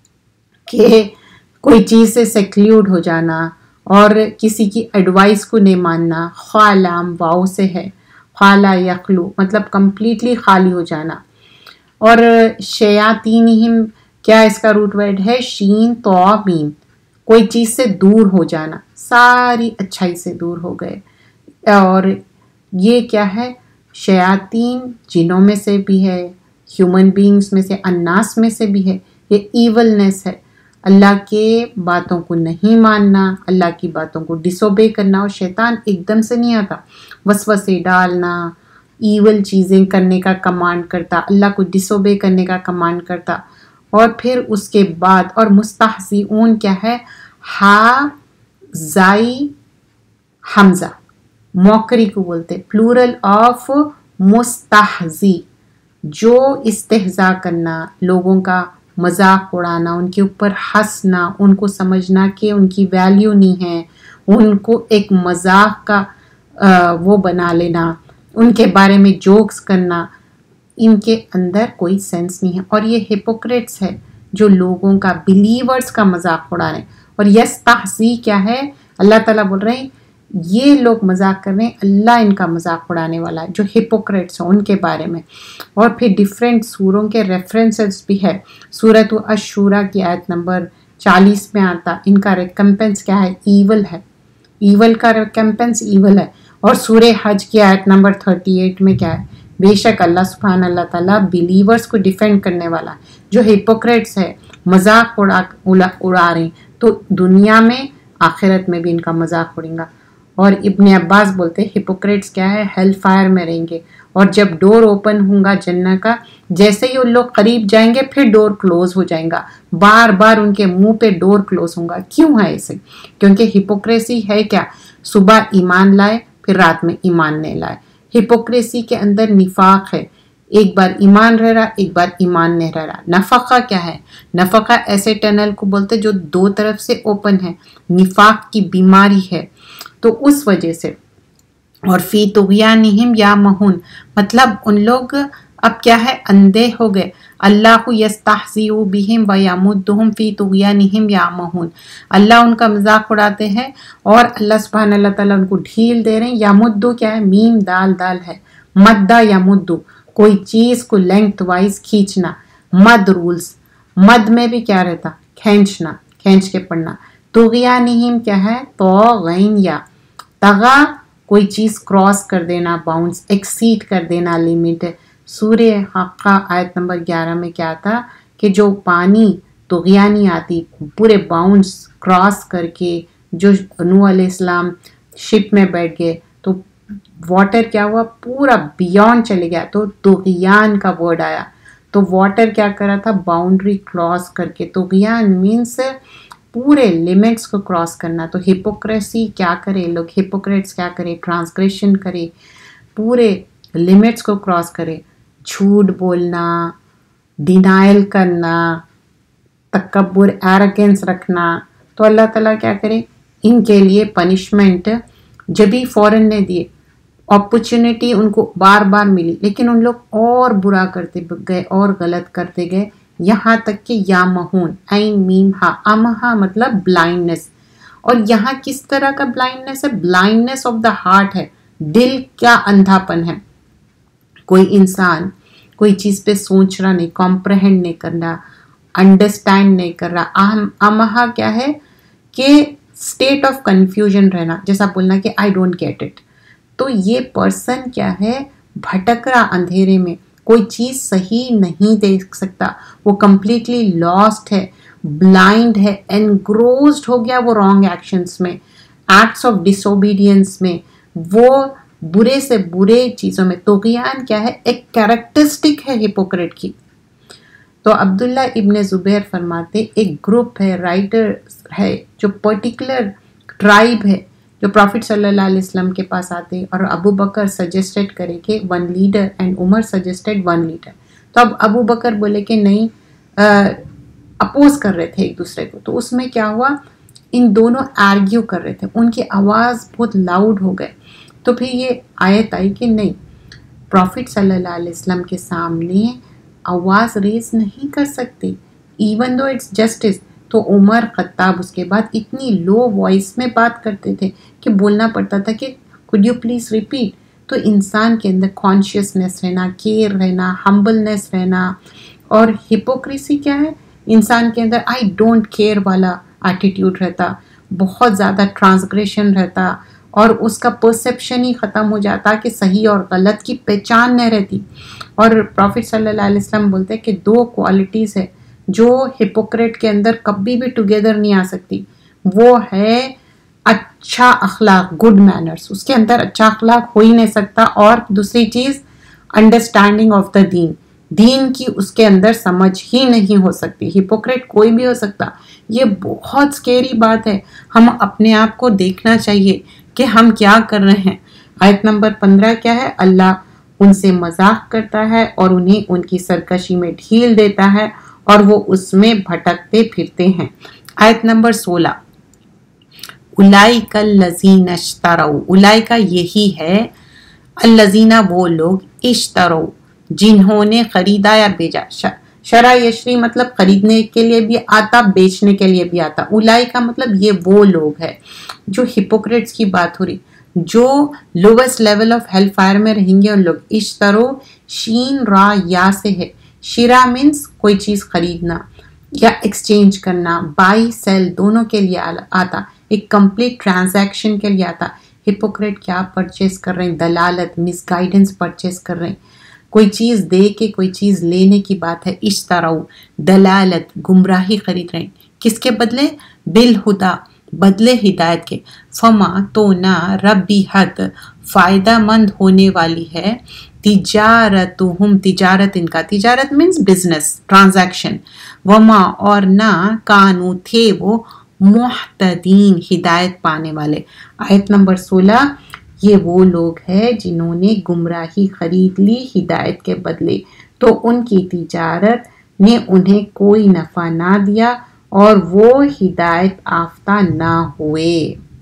کہ کوئی چیز سے سیکلیوڈ ہو جانا اور کسی کی ایڈوائس کو نہیں ماننا. خوا لام واو سے ہے. خالا یخلو مطلب کمپلیٹلی خالی ہو جانا. اور شیاطینہم کیا اس کا روٹ ورڈ ہے؟ شین تو میم، کوئی چیز سے دور ہو جانا، ساری اچھائی سے دور ہو گئے. اور یہ کیا ہے؟ شیاطین جنوں میں سے بھی ہے، ہیومن بینگز میں سے، الناس میں سے بھی ہے. یہ ایولنس ہے، اللہ کے باتوں کو نہیں ماننا، اللہ کی باتوں کو ڈس اوبے کرنا. اور شیطان ایک دم سے نہیں آتا، وسوسے ڈالنا، ایول چیزیں کرنے کا کمانڈ کرتا، اللہ کو ڈس اوبے کرنے کا کمانڈ کرتا. اور پھر اس کے بعد اور مستہزئون کیا ہے؟ ہا زائی حمزہ، موکری کو بولتے، پلورل آف مستہزی، جو استہزاء کرنا، لوگوں کا مذاق اڑانا، ان کے اوپر ہنسنا، ان کو سمجھنا کہ ان کی ویلیو نہیں ہے، ان کو ایک مذاق کا وہ بنا لینا، ان کے بارے میں جوکس کرنا. ان کے اندر کوئی سینس نہیں ہے. اور یہ ہپوکریٹس ہے جو لوگوں کا، بلیورز کا مذاق اڑا رہے ہیں. اور یستہزی کیا ہے؟ اللہ تعالیٰ بول رہے ہیں یہ لوگ مذاق کر رہے ہیں، اللہ ان کا مذاق اڑانے والا ہے، جو ہپوکریٹس ہیں ان کے بارے میں. اور پھر ڈیفرنٹ سوروں کے ریفرنسز بھی ہے. سورۃ الشورى کی آیت نمبر 40 میں آتا ان کا ریکمپنس کیا ہے؟ ایول ہے، ایول کا ریکمپنس ایول ہے. اور سورہ حج کی آیت نمبر 38 میں کیا ہے؟ بے شک اللہ سبحانہ اللہ تعالیٰ بلیورز کو ڈیفینڈ کرنے والا ہے. جو ہپوکریٹس ہے، مذاق اڑا رہے ہیں، تو دنیا میں آخرت میں بھی ان کا مذاق اڑیں گا. اور ابن عباس بولتے ہپوکریٹس کیا ہے؟ ہیل فائر میں رہیں گے. اور جب ڈور اوپن ہوگا جنت کا، جیسے ہی ان لوگ قریب جائیں گے پھر ڈور کلوز ہو جائیں گا. بار بار ان کے منہ پہ ڈور کلوز ہوگا. کیوں ہے ایسے؟ کیونکہ ہپوکریسی ہے کیا؟ صبح ایمان لائے پھر رات میں ایمان نہیں لائے. ہپوکریسی کے اندر نفاق ہے، ایک بار ایمان رہ رہا، ایک بار ایمان نہیں رہ رہا. نفقہ کیا ہے؟ نفقہ ایسے ٹنل کو بولتے جو دو طرف سے اوپن ہے. نفاق کی بیماری ہے. تو اس وجہ سے، اور فی طغیانہم یعمہون مطلب ان لوگ اب کیا ہے؟ اندھے ہو گئے. اللہ یستہزئ بہم ویمدہم فی طغیانہم یعمہون، اللہ ان کا مذاق اڑاتے ہیں اور اللہ سبحانہ اللہ تعالیٰ ان کو ڈھیل دے رہے ہیں. یمدو کیا ہے؟ میم دال دال ہے. مدہ یمدو کوئی چیز کو لینتھ وائز کھینچنا. مد رولز، مد میں بھی کیا رہتا؟ کھینچنا، کھینچ کے پڑھنا. طغیانہم کیا ہے؟ تو غین یا طغا کوئی چیز کراس کر دینا، باؤنڈز ایکسیڈ کر دینا، لمٹ. سورہ حقہ آیت نمبر 11 میں کیا تھا کہ جو پانی طغیانی آتی پورے باؤنڈز کراس کر کے، جو نوح علیہ السلام شپ میں بیٹھ گئے تو واٹر کیا ہوا؟ پورا بیونڈ چلے گیا تو طغیان کا ورڈ آیا. تو واٹر کیا کرا تھا؟ باؤنڈری کراس کر کے. طغیان مینس پورے لیمٹس کو کراس کرنا. تو ہپوکریسی کیا کرے لوگ؟ ہپوکریٹس کیا کرے؟ ٹرانسگریشن کرے، پورے لیمٹس کو کراس کرے. جھوٹ بولنا، ڈینائل کرنا، تکبر، ایروگنس رکھنا. تو اللہ تعالیٰ کیا کرے؟ ان کے لیے پنشمنٹ جبھی فوراً نے دیے. اپرچونٹی ان کو بار بار ملی لیکن ان لوگ اور برا کرتے گئے اور غلط کرتے گئے، یہاں تک کہ یامہون، عین میم ہا، امہا مطلب بلائنڈنس. اور یہاں کس طرح کا بلائنڈنس ہے؟ بلائنڈنس آف دا ہارٹ ہے، دل کا اندھاپن ہے. کوئی انسان کوئی چیز پہ سوچ رہا نہیں، کمپریہنڈ نہیں کرنا، انڈرسٹینڈ نہیں کر رہا. امہا کیا ہے؟ کہ اسٹیٹ آف کنفیوژن رہنا، جیسا بولنا کہ آئی ڈونٹ گیٹ اٹ. تو یہ پرسن کیا ہے؟ بھٹک رہا اندھیرے میں، کوئی چیز صحیح نہیں دیکھ سکتا، وہ کمپلیٹلی لاسٹ ہے، بلائنڈ ہے، انگروزڈ ہو گیا وہ رانگ ایکشنز میں، ایکٹس آف ڈس اوبیڈینس میں، وہ برے سے برے چیزوں میں. طغیان کیا ہے؟ ایک کیریکٹرسٹک ہے ہپوکریٹ کی. تو عبداللہ ابن زبیر فرماتے ایک گروپ ہے، رائٹر ہے جو پرٹیکولر ٹرائب ہے، جو پروفٹ صلی اللہ علیہ وسلم کے پاس آتے اور ابو بکر سجیسٹڈ کرے کہ 1 leader and Umar suggested 1 leader, تو اب ابو بکر بولے کہ نہیں، اپوز کر رہے تھے ایک دوسرے کو، تو اس میں کیا ہوا، ان دونوں آرگیو کر رہے تھے، ان کی آواز بہت لاؤڈ ہو گئے، تو پھر یہ آیت آئی کہ نہیں، پروفٹ صلی اللہ علیہ وسلم کے سامنے آواز ریز نہیں کر سکتے ایون دو اٹس جسٹس. تو عمر خطاب اس کے بعد اتنی لو وائس میں بات کرتے تھے کہ بولنا پڑتا تھا کہ could you please repeat. تو انسان کے اندر کانشیسنیس رہنا، کیئر رہنا، ہمبلنیس رہنا. اور ہپوکریسی کیا ہے، انسان کے اندر آئی ڈونٹ کیئر والا ایٹیٹیوڈ رہتا، بہت زیادہ ٹرانسگریشن رہتا، اور اس کا پرسیپشن ہی ختم ہو جاتا کہ صحیح اور غلط کی پہچان نہیں رہتی. اور پروفٹ صلی اللہ علیہ وسلم بولتے ہیں کہ 2 کوالٹیز ہے جو ہپوکریٹ کے اندر کبھی بھی ٹوگیدر نہیں آ سکتی. وہ ہے اچھا اخلاق، گڈ مینرز، اس کے اندر اچھا اخلاق ہو ہی نہیں سکتا. اور دوسری چیز انڈرسٹینڈنگ آف دا دین، دین کی اس کے اندر سمجھ ہی نہیں ہو سکتی. ہپوکریٹ کوئی بھی ہو سکتا. یہ بہت سکیری بات ہے. ہم اپنے آپ کو دیکھنا چاہیے کہ ہم کیا کر رہے ہیں. آیت نمبر 15 کیا ہے، اللہ ان سے مذاق کرتا ہے اور انہیں ان کی سرکشی میں ڈھیل دیتا ہے اور وہ اس میں بھٹکتے پھرتے ہیں. آیت نمبر 16، اولئک الذین اشتروا، اولئک یہی ہے، الذین وہ لوگ، اشتروا جنہوں نے خریدا یا بیچا. شرع یشری مطلب خریدنے کے لیے بھی آتا، بیچنے کے لیے بھی آتا. اولئک کا مطلب یہ وہ لوگ ہے جو ہپوکریٹس کی بات ہو رہی، جو lowest level of hell fire میں رہیں گے ان لوگ. اشترو شین را یا سے ہے. شرا مینس کوئی چیز خریدنا یا ایکسچینج کرنا، بائی سیل دونوں کے لیے آتا، ایک کمپلیٹ ٹرانزیکشن کے لیے آتا. ہپوکریٹ کیا پرچیز کر رہے ہیں، دلالت، مس گائیڈنس پرچیز کر رہے ہیں. کوئی چیز دے کے کوئی چیز لینے کی بات ہے. اشتراؤ دلالت، گمراہی خرید رہے ہیں. کس کے بدلے؟ بالہدا، بدلے ہدایت کے. فما تو نہ ربحت فائدہ مند ہونے والی ہے، تجارتہم تجارت ان کا، تجارت مینس بزنس ٹرانزیکشن. وما اور نہ کانو تھے وہ محتدین ہدایت پانے والے. آیت نمبر 16، یہ وہ لوگ ہیں جنہوں نے گمراہی خرید لی ہدایت کے بدلے، تو ان کی تجارت نے انہیں کوئی نفع نہ دیا اور وہ ہدایت یافتہ نہ ہوئے.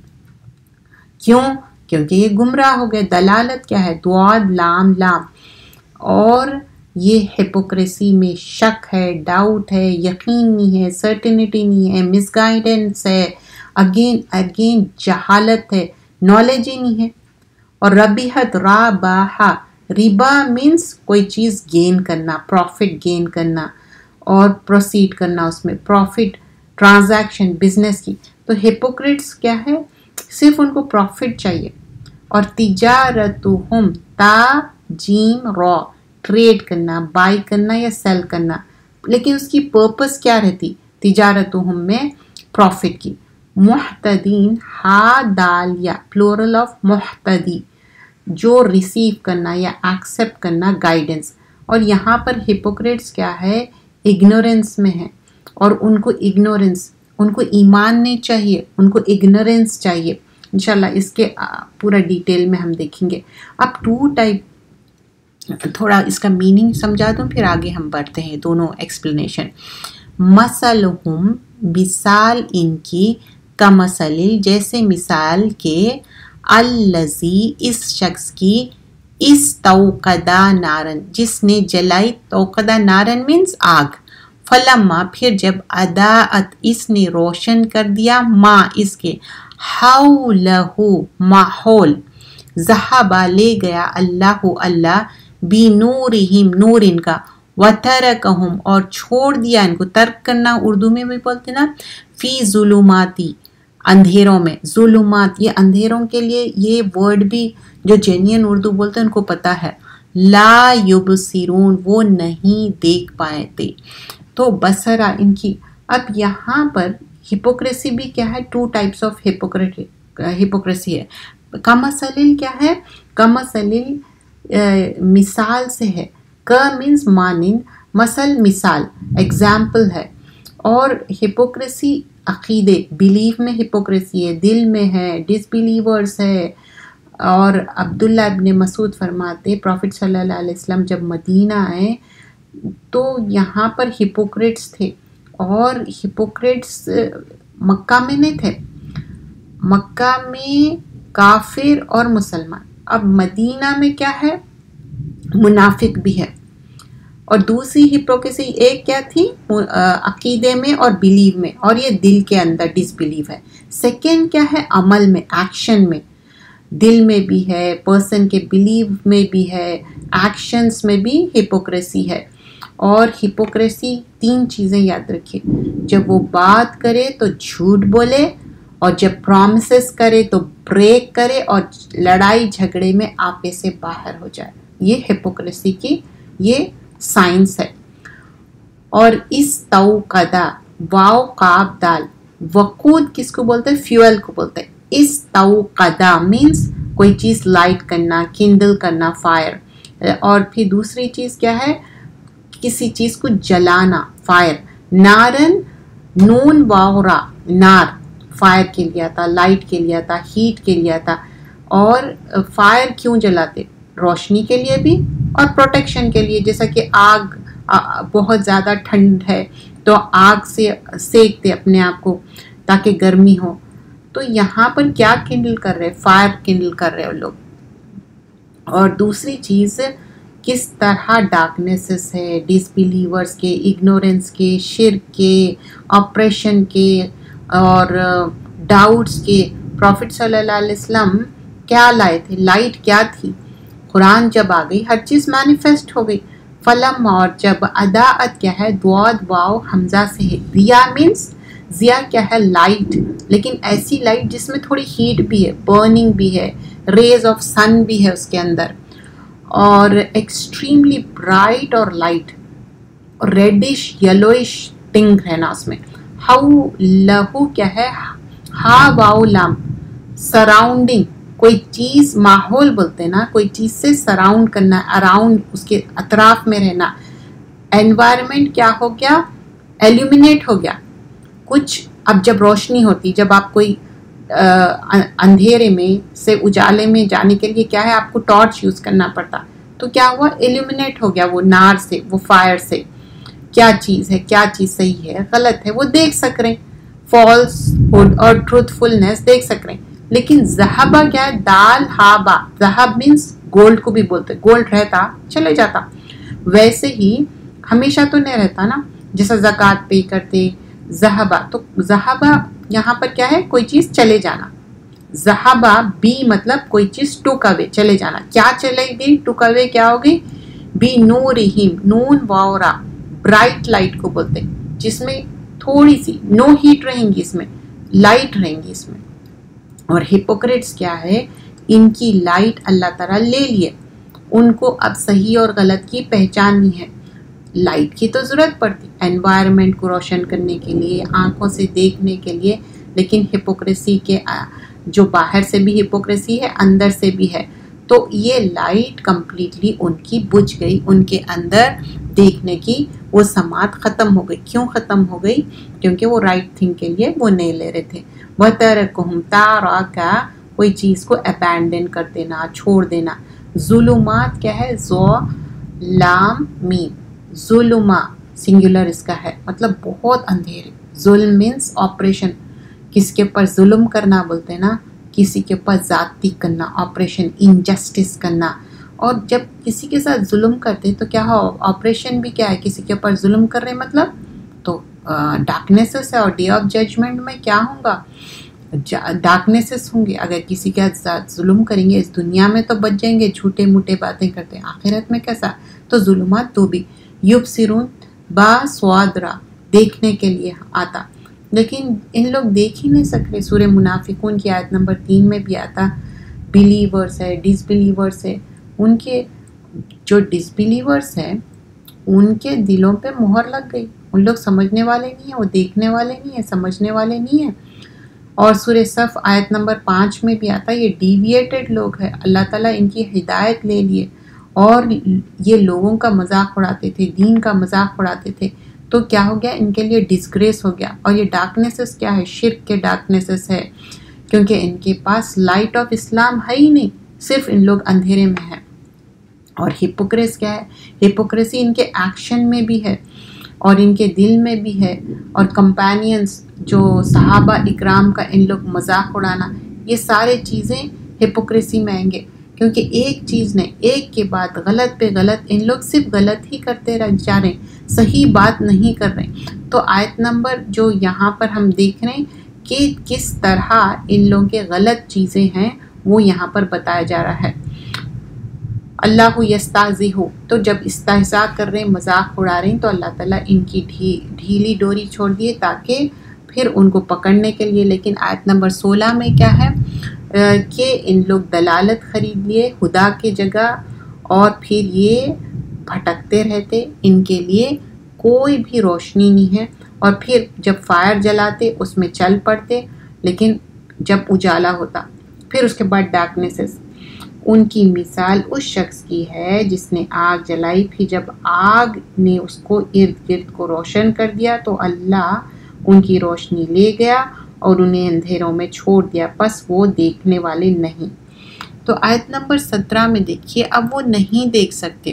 کیوں؟ کیونکہ یہ گمراہ ہو گئے. دلالت کیا ہے؟ دواد لام لام. اور یہ ہپوکریسی میں شک ہے، ڈاؤٹ ہے، یقین نہیں ہے، سرٹینٹی نہیں ہے، مس گائیڈنس ہے، اگین جہالت ہے، نالج ہی نہیں ہے. اور ربیحت رابحہ، ربا مینس کوئی چیز گین کرنا، پروفٹ گین کرنا اور پروسیڈ کرنا، اس میں پروفٹ ٹرانزیکشن بزنس کی. تو ہپوکریٹس کیا ہے؟ صرف ان کو پروفٹ چاہیے. اور تجارتہم تا جیم را، ٹریڈ کرنا، بائی کرنا یا سیل کرنا، لیکن اس کی پرپس کیا رہتی؟ تجارتہم میں پروفٹ کی. محتدین ہا دال یا پلورل آف محتدی، جو ریسیو کرنا یا ایکسیپٹ کرنا گائیڈنس. اور یہاں پر ہپوکریٹس کیا ہے؟ اگنورنس میں ہے. اور ان کو اگنورنس، ان کو ایمان نہیں چاہیے، ان کو اگنورنس چاہیے. انشاءاللہ اس کے پورا ڈیٹیل میں ہم دیکھیں گے. اب 2 ٹائپ تھوڑا اس کا میننگ سمجھا دوں، پھر آگے ہم بڑھتے ہیں دونوں ایکسپلینیشن. مثلہم، مثال ان کی، کمثل جیسے مثال کے، الذی اس شخص کی، استوقدا نارن جس نے جلائی، توقدا نارن مینس آگ، فلما پھر جب، اضاءت اس نے روشن کر دیا، ما اس کے، حولہ ماحول، ذہبا لے گیا، اللہ بنورہم نور ان کا، وترکہم اور چھوڑ دیا ان کو. ترک کرنا اردو میں بھی بولتے نا، فی ظلماتی اندھیروں میں. ظلمات یہ اندھیروں کے لیے، یہ ورڈ بھی جو جینین اردو بولتے ہیں ان کو پتا ہے. لا یبصرون وہ نہیں دیکھ پائے تھے. تو بصرہ ان کی. اب یہاں پر ہپوکریسی بھی کیا ہے؟ 2 ٹائپس آف ہپوکریسی ہے. کمثل کیا ہے؟ کمثل مثال سے ہے. ک مینس مانند، مثل مثال ایگزامپل ہے. اور ہپوکریسی عقیدے بلیف میں ہپوکریسی ہے، دل میں ہے ڈس بلیورز ہے. اور عبداللہ ابن مسعود فرماتے پروفٹ صلی اللہ علیہ وسلم جب مدینہ آئے تو یہاں پر ہپوکریٹس تھے، اور ہپوکریٹس مکہ میں نہیں تھے، مکہ میں کافر اور مسلمان. اب مدینہ میں کیا ہے، منافق بھی ہے. اور دوسری ہپوکریسی ایک کیا تھی، عقیدے میں اور بلیو میں، اور یہ دل کے اندر ڈس بلیو ہے. سیکنڈ کیا ہے، عمل میں، ایکشن میں، دل میں بھی ہے، پرسن کے بلیو میں بھی ہے، ایکشنز میں بھی ہپوکریسی ہے. اور ہپوکریسی 3 چیزیں یاد رکھیے، جب وہ بات کرے تو جھوٹ بولے، اور جب پرومسز کرے تو بریک کرے، اور لڑائی جھگڑے میں آپے سے باہر ہو جائے. یہ ہپوکریسی کی یہ سائنس ہے. اور استوقدا، واو قاف دال، وقود کس کو بولتے ہیں، فیول کو بولتے ہیں. استوقدا مینس کوئی چیز لائٹ کرنا، کینڈل کرنا، فائر. اور پھر دوسری چیز کیا ہے، کسی چیز کو جلانا، فائر. نارن، نون واو را، نار فائر کے لیے آتا، لائٹ کے لیے آتا، ہیٹ کے لیے آتا. اور فائر کیوں جلاتے، روشنی کے لیے بھی اور پروٹیکشن کے لیے. جیسا کہ آگ، بہت زیادہ ٹھنڈ ہے تو آگ سے سیکتے اپنے آپ کو تاکہ گرمی ہو. تو یہاں پر کیا کینڈل کر رہے، فائر کینڈل کر رہے لوگ. اور دوسری چیز کس طرح ڈارکنیسز ہے، ڈس بلیورز کے، اگنورنس کے، شرک کے، آپریشن کے، اور ڈاؤٹس کے. پروفٹ صلی اللہ علیہ وسلم کیا لائے تھے، لائٹ کیا تھی. قرآن جب آ گئی ہر چیز مینیفیسٹ ہو گئی. فلم، اور جب اداعت کیا ہے، دواد واو حمزہ سے ہے. ضیا مینس، ضیا کیا ہے، لائٹ، لیکن ایسی لائٹ جس میں تھوڑی ہیٹ بھی ہے، برننگ بھی ہے، ریز آف سن بھی ہے اس کے اندر، اور ایکسٹریملی برائٹ اور لائٹ، اور ریڈش یلوئش ٹنگ رہنا اس میں. ہاؤ لہو کیا ہے، ہا واو لام، سراؤنڈنگ، کوئی چیز، ماحول بولتے ہیں نا، کوئی چیز سے سراؤنڈ کرنا، اراؤنڈ، اس کے اطراف میں رہنا. انوائرمنٹ کیا ہو گیا، ایلومینیٹ ہو گیا. کچھ اب جب روشنی ہوتی، جب آپ کوئی اندھیرے میں سے اجالے میں جانے کے لیے کیا ہے، آپ کو ٹارچ یوز کرنا پڑتا، تو کیا ہوا، ایلومینیٹ ہو گیا وہ نار سے، وہ فائر سے. کیا چیز ہے، کیا چیز صحیح ہے، غلط ہے، وہ دیکھ سک رہے ہیں، فالس ہوڈ اور ٹروتھ فلنس دیکھ سک رہے ہیں. لیکن ذہبہ کیا ہے، دال ہابا، ذہب مینس گولڈ کو بھی بولتے، گولڈ رہتا چلے جاتا، ویسے ہی ہمیشہ تو نہیں رہتا نا. جیسا زکوٰۃ پے کرتے، ذہبہ، تو ذہبہ یہاں پر کیا ہے، کوئی چیز چلے جانا. ذہبہ بی مطلب کوئی چیز ٹک اوے، چلے جانا. کیا چلے گئی، ٹک اوے کیا ہوگی، بی نورہم، نون واورا، برائٹ لائٹ کو بولتے، جس میں تھوڑی سی نو ہیٹ رہیں گی، اس میں لائٹ رہیں گی اس میں. اور ہپوکریٹس کیا ہے، ان کی لائٹ اللہ تعالیٰ لے لیے، ان کو اب صحیح اور غلط کی پہچان نہیں ہے. لائٹ کی تو ضرورت پڑتی انوائرمنٹ کو روشن کرنے کے لیے، آنکھوں سے دیکھنے کے لیے، لیکن ہپوکریسی کے جو باہر سے بھی ہپوکریسی ہے، اندر سے بھی ہے. تو یہ لائٹ کمپلیٹلی ان کی بجھ گئی، ان کے اندر دیکھنے کی وہ سماعت ختم ہو گئی. کیوں ختم ہو گئی، کیونکہ وہ رائٹ تھنگ کے لیے وہ نہیں لے رہے تھے. وَتَرَكُهُمْ تَارَكَ، کوئی چیز کو ابینڈن کر دینا، چھوڑ دینا. ظلمات کیا ہے، زو لام میم، ظلمہ سنگولر اس کا ہے، مطلب بہت اندھیرے. ظلم مینس آپریشن، کس کے اوپر ظلم کرنا بولتے ہیں نا، کسی کے اوپر ذاتی کرنا، آپریشن، انجسٹس کرنا. اور جب کسی کے ساتھ ظلم کرتے تو کیا ہو، آپریشن بھی کیا ہے، کسی کے اوپر ظلم کر رہے مطلب تو ڈارکنیسز ہے. اور ڈے آف ججمنٹ میں کیا ہوگا، ڈارکنیسز ہوں گے. اگر کسی کے ساتھ ظلم کریں گے اس دنیا میں تو بچ جائیں گے، جھوٹے موٹے باتیں کرتے ہیں، آخرت میں کیسا. تو ظلمات تو بھی یبصرون با سوادرا، دیکھنے کے لیے آتا، لیکن ان لوگ دیکھ ہی نہیں سکتے. سورہ منافقون کی آیت نمبر 3 میں بھی آتا، بلیورز ہے، ڈس بلیورز ہے. ان کے جو ڈس بلیورز ہیں ان کے دلوں پہ مہر لگ گئی. ان لوگ سمجھنے والے نہیں ہیں، وہ دیکھنے والے نہیں ہیں، سمجھنے والے نہیں ہیں. اور سورہ صف آیت نمبر 5 میں بھی آتا، یہ ڈیویٹڈ لوگ ہیں، اللہ تعالیٰ ان کی ہدایت لے لیے اور یہ لوگوں کا مذاق اڑاتے تھے، دین کا مذاق اڑاتے تھے. تو کیا ہو گیا، ان کے لیے ڈسگریس ہو گیا. اور یہ ڈارکنیسز کیا ہے، شرک کے ڈارکنیسز ہے، کیونکہ ان کے پاس لائٹ آف اسلام ہے ہی نہیں، صرف ان لوگ اندھیرے میں ہیں. اور ہپوکریسی کیا ہے، ہپوکریسی ان کے ایکشن میں بھی ہے اور ان کے دل میں بھی ہے. اور کمپینینز جو صحابہ اکرام کا ان لوگ مذاق اڑانا، یہ سارے چیزیں ہپوکریسی میں آئیں گے. کیونکہ ایک چیز نے ایک کے بعد غلط پہ غلط، ان لوگ صرف غلط ہی کرتے جا رہے ہیں، صحیح بات نہیں کر رہے. تو آیت نمبر جو یہاں پر ہم دیکھ رہے ہیں کہ کس طرح ان لوگوں کے غلط چیزیں ہیں وہ یہاں پر بتایا جا رہا ہے. اللہ یستہزئ، تو جب استہزاء کر رہے ہیں، مذاق اڑا رہے ہیں، تو اللہ تعالیٰ ان کی ڈھیلی ڈوری چھوڑ دیے تاکہ پھر ان کو پکڑنے کے لیے. لیکن آیت نمبر 16 میں کیا ہے کہ ان لوگ دلالت خرید لیے خدا کی جگہ، اور پھر یہ بھٹکتے رہتے، ان کے لیے کوئی بھی روشنی نہیں ہے. اور پھر جب فائر جلاتے اس میں چل پڑتے، لیکن جب اجالا ہوتا، پھر اس کے بعد ڈارکنیسز. ان کی مثال اس شخص کی ہے جس نے آگ جلائی، پھر جب آگ نے اس کو ارد گرد کو روشن کر دیا تو اللہ ان کی روشنی لے گیا اور انہیں اندھیروں میں چھوڑ دیا، پس وہ دیکھنے والے نہیں. تو آیت نمبر 17 میں دیکھیے، اب وہ نہیں دیکھ سکتے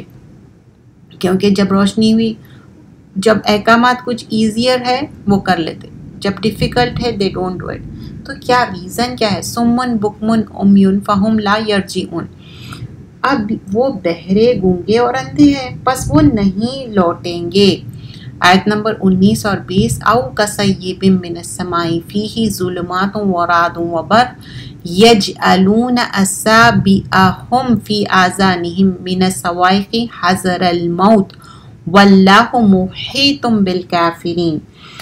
کیونکہ جب روشنی ہوئی، جب احکامات کچھ ایزیئر ہے وہ کر لیتے، جب ڈیفیکلٹ ہے دے ڈونٹ ڈو اٹ. تو کیا ریزن کیا ہے، سمن بکمن امیون فہم لا یرجعون. اب وہ بہرے، گونگے اور اندھے ہیں، پس وہ نہیں لوٹیں گے. آیت نمبر 19 اور 20، او کصیب من السماء فیہ ظلمات ورعد وبرق یجعلون اصابعهم فی آذانہم من الصواعق حذر الموت واللہ محیط بالکافرین.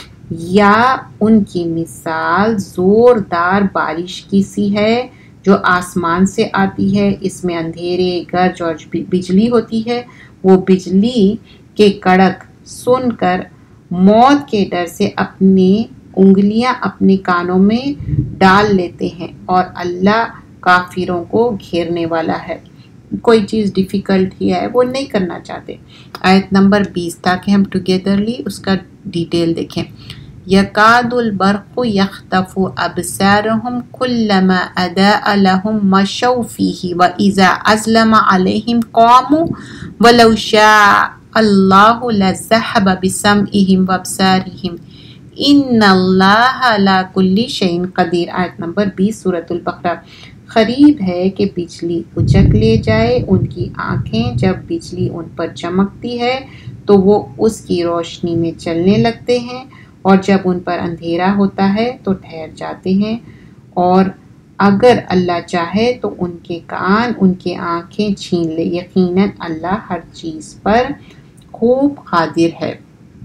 یا ان کی مثال زوردار بارش کی سی ہے جو آسمان سے آتی ہے، اس میں اندھیرے، گرج اور بجلی ہوتی ہے. وہ بجلی کے کڑک سن کر موت کے ڈر سے اپنی انگلیاں اپنے کانوں میں ڈال لیتے ہیں، اور اللہ کافروں کو گھیرنے والا ہے. کوئی چیز ڈیفیکلٹ ہی ہے وہ نہیں کرنا چاہتے. آیت نمبر 20، تاکہ ہم ٹوگیدرلی اس کا ڈیٹیل دیکھیں. یکاد البرق یخطف ابصارهم کلما اضاء لهم مشوا فیہ واذا اظلم علیہم قاموا ولو شاء اللہ لذہب بسمعہم وابصارہم ان اللہ علی کل شیء قدیر. آیت نمبر 20 سورۃ البقرہ. قریب ہے کہ بجلی اچک لے جائے ان کی آنکھیں، جب بجلی ان پر چمکتی ہے تو وہ اس کی روشنی میں چلنے لگتے ہیں، اور جب ان پر اندھیرا ہوتا ہے تو ٹھہر جاتے ہیں. اور اگر اللہ چاہے تو ان کے کان، ان کے آنکھیں چھین لے، یقیناً اللہ ہر چیز پر خوب قادر ہے.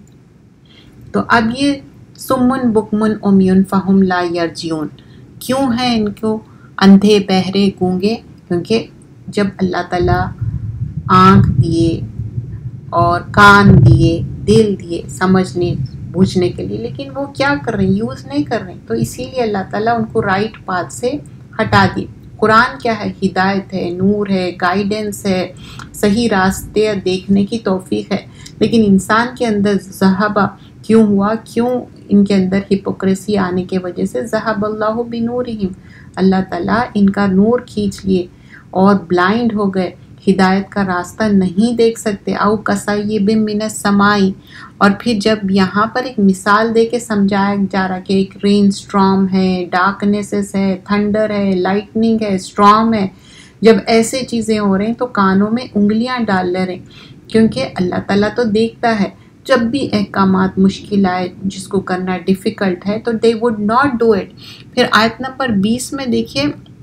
تو اب یہ سمن بکمن امیون فہم لا یرجعون کیوں ہیں ان کو اندھے، بہرے، گونگے؟ کیونکہ جب اللہ تعالیٰ آنکھ دیے اور کان دیے، دل دیے سمجھنے بوجھنے کے لیے، لیکن وہ کیا کر رہے ہیں، یوز نہیں کر رہے ہیں. تو اسی لیے اللہ تعالیٰ ان کو رائٹ پاتھ سے ہٹا دیے. قرآن کیا ہے، ہدایت ہے، نور ہے، گائیڈنس ہے، صحیح راستے دیکھنے کی توفیق ہے. لیکن انسان کے اندر ذہبہ کیوں ہوا، کیوں ان کے اندر ہپوکریسی آنے کی وجہ سے ذہب اللہ بنورہم، اللہ تعالیٰ ان کا نور کھینچ لیے اور بلائنڈ ہو گئے، ہدایت کا راستہ نہیں دیکھ سکتے. او کصیب من السماء. اور پھر جب یہاں پر ایک مثال دے کے سمجھایا جا رہا کہ ایک رین سٹارم ہے، ڈارکنیسز ہے، تھنڈر ہے، لائٹننگ ہے، سٹارم ہے، جب ایسے چیزیں ہو رہے ہیں تو کانوں میں انگلیاں ڈال لے رہے ہیں، کیونکہ اللہ تعالیٰ تو دیکھتا ہے. جب بھی احکامات مشکل آئے، جس کو کرنا ڈیفیکلٹ ہے، تو they would not do it. پھر آیت نمبر 20 میں دیکھیے،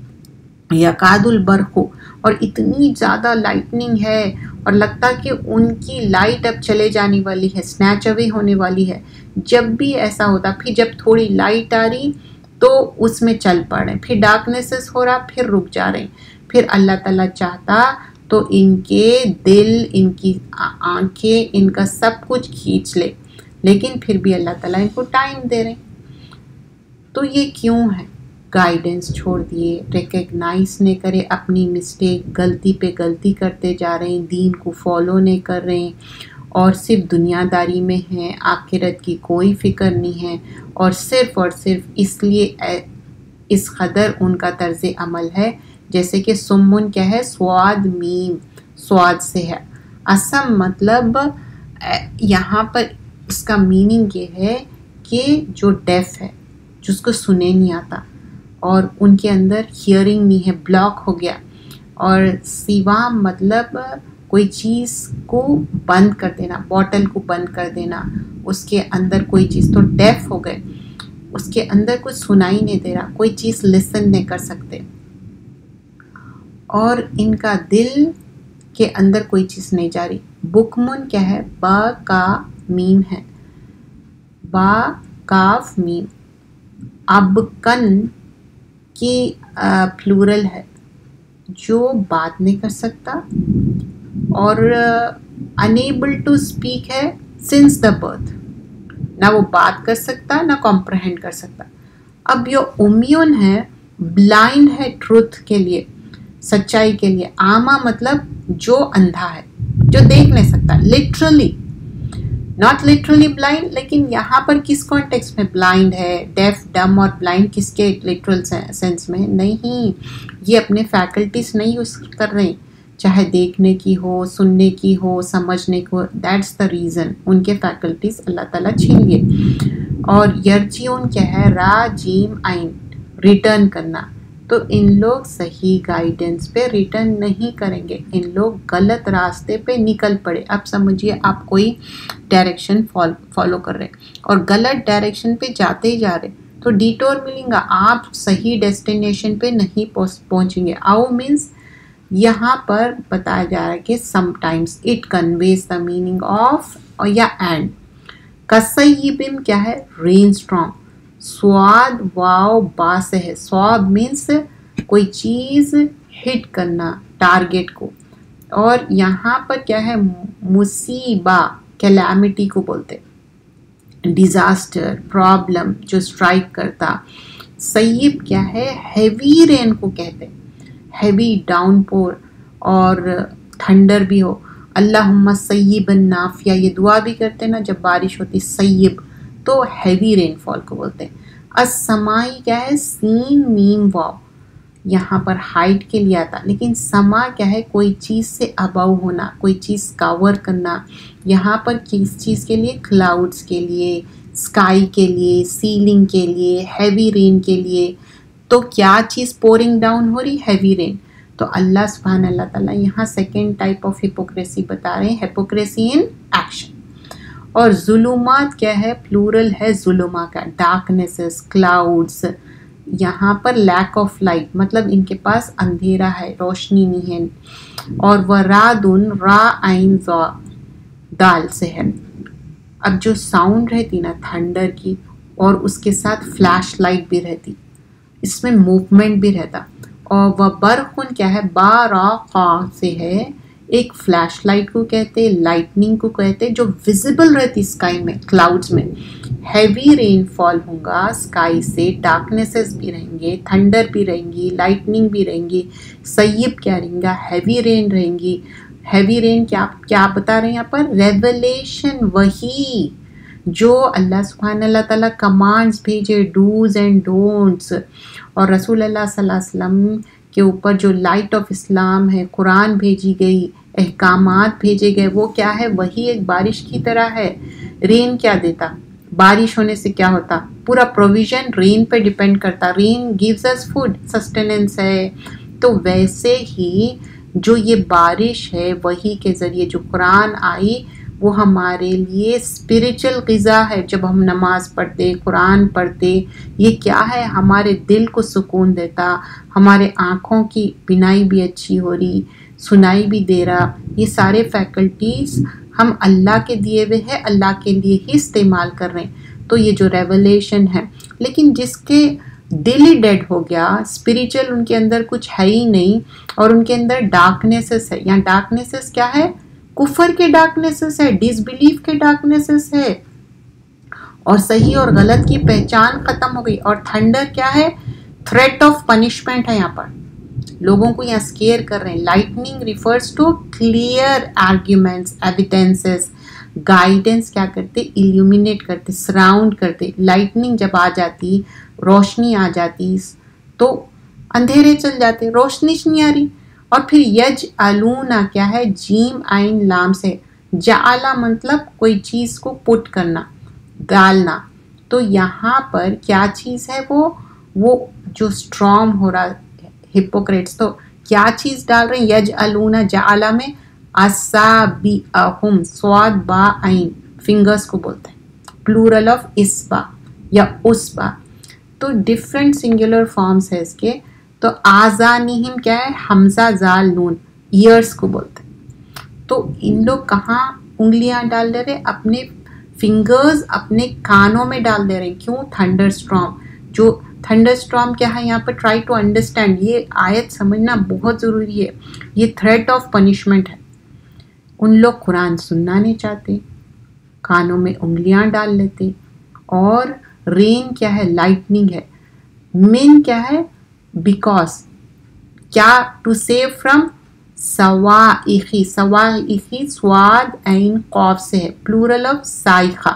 یکاد البرق، اور اتنی زیادہ لائٹننگ ہے اور لگتا کہ ان کی لائٹ اب چلے جانے والی ہے، سنیچ اوے ہونے والی ہے. جب بھی ایسا ہوتا، پھر جب تھوڑی لائٹ آ رہی تو اس میں چل پڑ رہے ہیں، پھر ڈارکنیسز ہو رہا، پھر رک جا رہے ہیں. پھر اللہ تعالیٰ چاہتا تو ان کے دل، ان کی آنکھیں، ان کا سب کچھ کھینچ لے، لیکن پھر بھی اللہ تعالیٰ ان کو ٹائم دے رہے ہیں. تو یہ کیوں ہے؟ گائیڈنس چھوڑ دیے، ریکگنائز نہیں کرے اپنی مسٹیک، غلطی پہ غلطی کرتے جا رہے ہیں، دین کو فالو نہیں کر رہے ہیں، اور صرف دنیا داری میں ہیں، آخرت کی کوئی فکر نہیں ہے، اور صرف اس لیے اس قدر ان کا طرز عمل ہے جیسے کہ سمن کیا ہے، سواد میم، سواد سے ہے. اسم مطلب یہاں پر اس کا میننگ یہ ہے کہ جو ڈیف ہے، جس کو سنے نہیں آتا اور ان کے اندر ہیئرنگ نہیں ہے، بلاک ہو گیا. اور سیوا مطلب کوئی چیز کو بند کر دینا، بوٹل کو بند کر دینا، اس کے اندر کوئی چیز، تو ڈیف ہو گئے، اس کے اندر کچھ سنائی نہیں دے رہا، کوئی چیز لسن نہیں کر سکتے. اور ان کا دل کے اندر کوئی چیز نہیں جا رہی. بکمن کیا ہے، با کا میم ہے، با کاف میم. ابکن کی پلورل ہے، جو بات نہیں کر سکتا. اور unable to speak ہے since the birth، نہ وہ بات کر سکتا نہ کمپریہنڈ کر سکتا. اب یہ امیون ہے، بلائنڈ ہے ٹروتھ کے لیے، سچائی کے لیے. آما مطلب جو اندھا ہے، جو دیکھ نہیں سکتا، لٹرلی، ناٹ لٹرلی بلائنڈ. لیکن یہاں پر کس کانٹیکسٹ میں بلائنڈ ہے؟ ڈیف، ڈم اور بلائنڈ کس کے لٹرل سینس میں نہیں، یہ اپنے فیکلٹیز نہیں یوز کر رہے، چاہے دیکھنے کی ہو، سننے کی ہو، سمجھنے کو. دیٹس دا ریزن ان کے فیکلٹیز اللہ تعالیٰ چھین لیے. اور یرجیون کیا ہے، را جیم عین، ریٹرن کرنا. تو ان لوگ صحیح گائیڈنس پہ ریٹرن نہیں کریں گے، ان لوگ غلط راستے پہ نکل پڑے. اب سمجھیے آپ کوئی ڈائریکشن فالو کر رہے اور غلط ڈائریکشن پہ جاتے ہی جا رہے تو ڈیٹور ملیں گا، آپ صحیح ڈیسٹینیشن پہ نہیں پہنچیں گے. آؤ مینس یہاں پر بتایا جا رہا ہے کہ sometimes it conveys the meaning of یا اینڈ. کسیبم کیا ہے، رین اسٹارم. سواد واو با سے ہے، سواب مینس کوئی چیز ہٹ کرنا، ٹارگیٹ کو. اور یہاں پر کیا ہے، مصیبہ، کیلیمٹی کو بولتے، ڈیزاسٹر، پرابلم جو اسٹرائک کرتا. سیب کیا ہے، ہیوی رین کو کہتے، ہیوی ڈاؤن پور اور تھنڈر بھی ہو. اللہم سیبا نافعہ، یہ دعا بھی کرتے نا جب بارش ہوتی، سیب، تو ہیوی رین فال کو بولتے ہیں. السمائی کیا ہے، سین میم واو، یہاں پر ہائٹ کے لیے آتا، لیکن سما کیا ہے، کوئی چیز سے ابو ہونا، کوئی چیز کور کرنا. یہاں پر کس چیز کے لیے، کلاؤڈز کے لیے، اسکائی کے لیے، سیلنگ کے لیے، ہیوی رین کے لیے. تو کیا چیز پورنگ ڈاؤن ہو رہی، ہیوی رین. تو اللہ سبحانہ اللہ تعالیٰ یہاں سیکنڈ ٹائپ آف ہپوکریسی بتا رہے ہیں، ہپوکریسی ان ایکشن. اور ظلمات کیا ہے، پلورل ہے ظلمہ کا، ڈارکنیسز، کلاؤڈز. یہاں پر لیک آف لائٹ مطلب ان کے پاس اندھیرا ہے، روشنی نہیں ہے. اور ورادن، را عین ضا، دال سے ہے. اب جو ساؤنڈ رہتی نا تھنڈر کی، اور اس کے ساتھ فلیش لائٹ بھی رہتی، اس میں موومنٹ بھی رہتا. اور وہ برقن کیا ہے، باراقا سے ہے، ایک فلیش لائٹ کو کہتے، لائٹننگ کو کہتے، جو ویزیبل رہتی اسکائی میں، کلاؤڈز میں. ہیوی رین فال ہوگا اسکائی سے، ڈارکنیسز بھی رہیں گے، تھنڈر بھی رہیں گی، لائٹننگ بھی رہیں گی. سیب کیا رہیں گا، ہیوی رین رہیں گی. ہیوی رین کیا بتا رہے ہیں یہاں پر، ریویلیشن، وہی جو اللہ سبحانہ اللہ تعالیٰ کمانڈز بھیجے، ڈوز اینڈ ڈونٹس. اور رسول اللہ صلی اللہ علیہ وسلم کے اوپر جو لائٹ آف اسلام ہے، قرآن بھیجی گئی، احکامات بھیجے گئے، وہ کیا ہے، وہی ایک بارش کی طرح ہے. رین کیا دیتا، بارش ہونے سے کیا ہوتا، پورا پروویژن رین پہ ڈیپینڈ کرتا. Rain gives us food, sustenance ہے. تو ویسے ہی جو یہ بارش ہے، وہی کے ذریعے جو قرآن آئی، وہ ہمارے لیے اسپریچل غذا ہے. جب ہم نماز پڑھتے، قرآن پڑھتے، یہ کیا ہے، ہمارے دل کو سکون دیتا، ہمارے آنکھوں کی بینائی بھی اچھی ہو رہی، سنائی بھی دے رہا. یہ سارے فیکلٹیز ہم اللہ کے دیے ہوئے ہیں، اللہ کے لیے ہی استعمال کر رہے ہیں. تو یہ جو ریولیشن ہے. لیکن جس کے دل ہی ڈیڈ ہو گیا، اسپریچل ان کے اندر کچھ ہے ہی نہیں، اور ان کے اندر ڈارکنیسز ہے. یہاں ڈارکنیسز کیا ہے، کفر کے ڈارکنیسز ہے، ڈس بلیف کے ڈارکنیسز ہے، اور صحیح اور غلط کی پہچان ختم ہو گئی. اور تھنڈر کیا ہے، تھریٹ آف پنشمنٹ ہے. یہاں پر لوگوں کو یہاں اسکیئر کر رہے ہیں. Lightning refers to clear arguments, evidences. Guidance क्या करते, इल्यूमिनेट करते, सराउंड करते। लाइटनिंग जब आ जाती, रोशनी आ जाती तो अंधेरे चल जाते, रोशनी नहीं आ रही। और फिर यज अलूना क्या है, जीम आइन लाम से, जाला मतलब कोई चीज़ को पुट करना, डालना। तो यहाँ पर क्या चीज़ है, वो जो स्ट्रॉन्ग हो रहा हिपोक्रेट्स, तो क्या चीज़ डाल रहे हैं, यज अलूना जाला में असाबिअहुम, स्वाद बा आइन, फिंगर्स को बोलते हैं, प्लूरल ऑफ इसबा या उसबा। तो डिफरेंट सिंगुलर फॉर्म्स है इसके। तो आजानिहिम क्या है, हमजा जाल नून, ईयर्स को बोलते हैं। तो इन लोग कहाँ उंगलियां डाल दे रहे, अपने फिंगर्स अपने कानों में डाल दे रहे हैं। क्यों, थंडर स्ट्रॉम। जो थंडर स्ट्रॉम क्या है यहाँ पर, ट्राई टू अंडरस्टैंड, ये आयत समझना बहुत ज़रूरी है। ये थ्रेट ऑफ पनिशमेंट है। उन लोग कुरान सुनना नहीं चाहते, कानों में उंगलियां डाल लेते। और रेन क्या है, लाइटनिंग है। मिन क्या है, बिकॉज, क्या, टू सेव फ्रॉम, सवाइखी, सवाइखी स्वाद ऐन कौफ से है, प्लूरल ऑफ साइखा।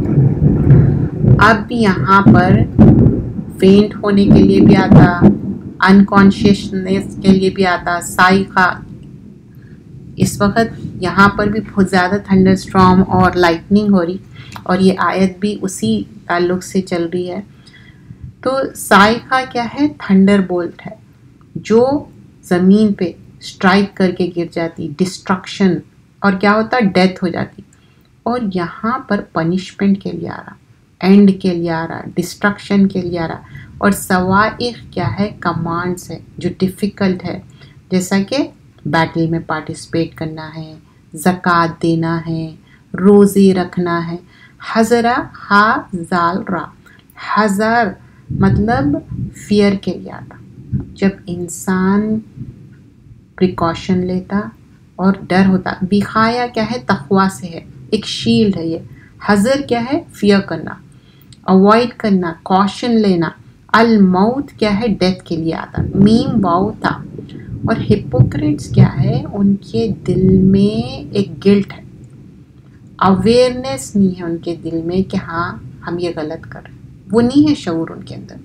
अब यहाँ पर फेंट होने के लिए भी आता, अनकॉन्शियसनेस के लिए भी आता, साइखा। इस वक्त यहाँ पर भी बहुत ज़्यादा थंडर स्ट्रॉम और लाइटनिंग हो रही, और ये आयत भी उसी ताल्लुक से चल रही है। तो साइखा क्या है, थंडर बोल्ट है, जो ज़मीन पे स्ट्राइक करके गिर जाती, डिस्ट्रक्शन, और क्या होता, डेथ हो जाती। और यहाँ पर पनिशमेंट के लिए आ रहा, एंड के लिए आ रहा, डिस्ट्रक्शन के लिए आ रहा। और सवाइख क्या है, कमांड्स है जो डिफ़िकल्ट है, जैसा कि बैटल में पार्टिसिपेट करना है, ज़कात देना है, रोज़े रखना है। हज़रा, हा जाल रा, हज़र मतलब फियर के लिए आता, जब इंसान प्रिकॉशन लेता और डर होता। बिखाया क्या है, तक़वा से है, एक शील्ड है ये। हज़र क्या है, फियर करना, अवॉइड करना, कॉशन लेना। अल मौत क्या है, डेथ के लिए आता, मीम वाओ ता। और हिपोक्रेट्स क्या है, उनके दिल में एक गिल्ट है, अवेयरनेस नहीं है उनके दिल में कि हाँ हम ये गलत कर रहे हैं, वो नहीं है शऊर उनके अंदर।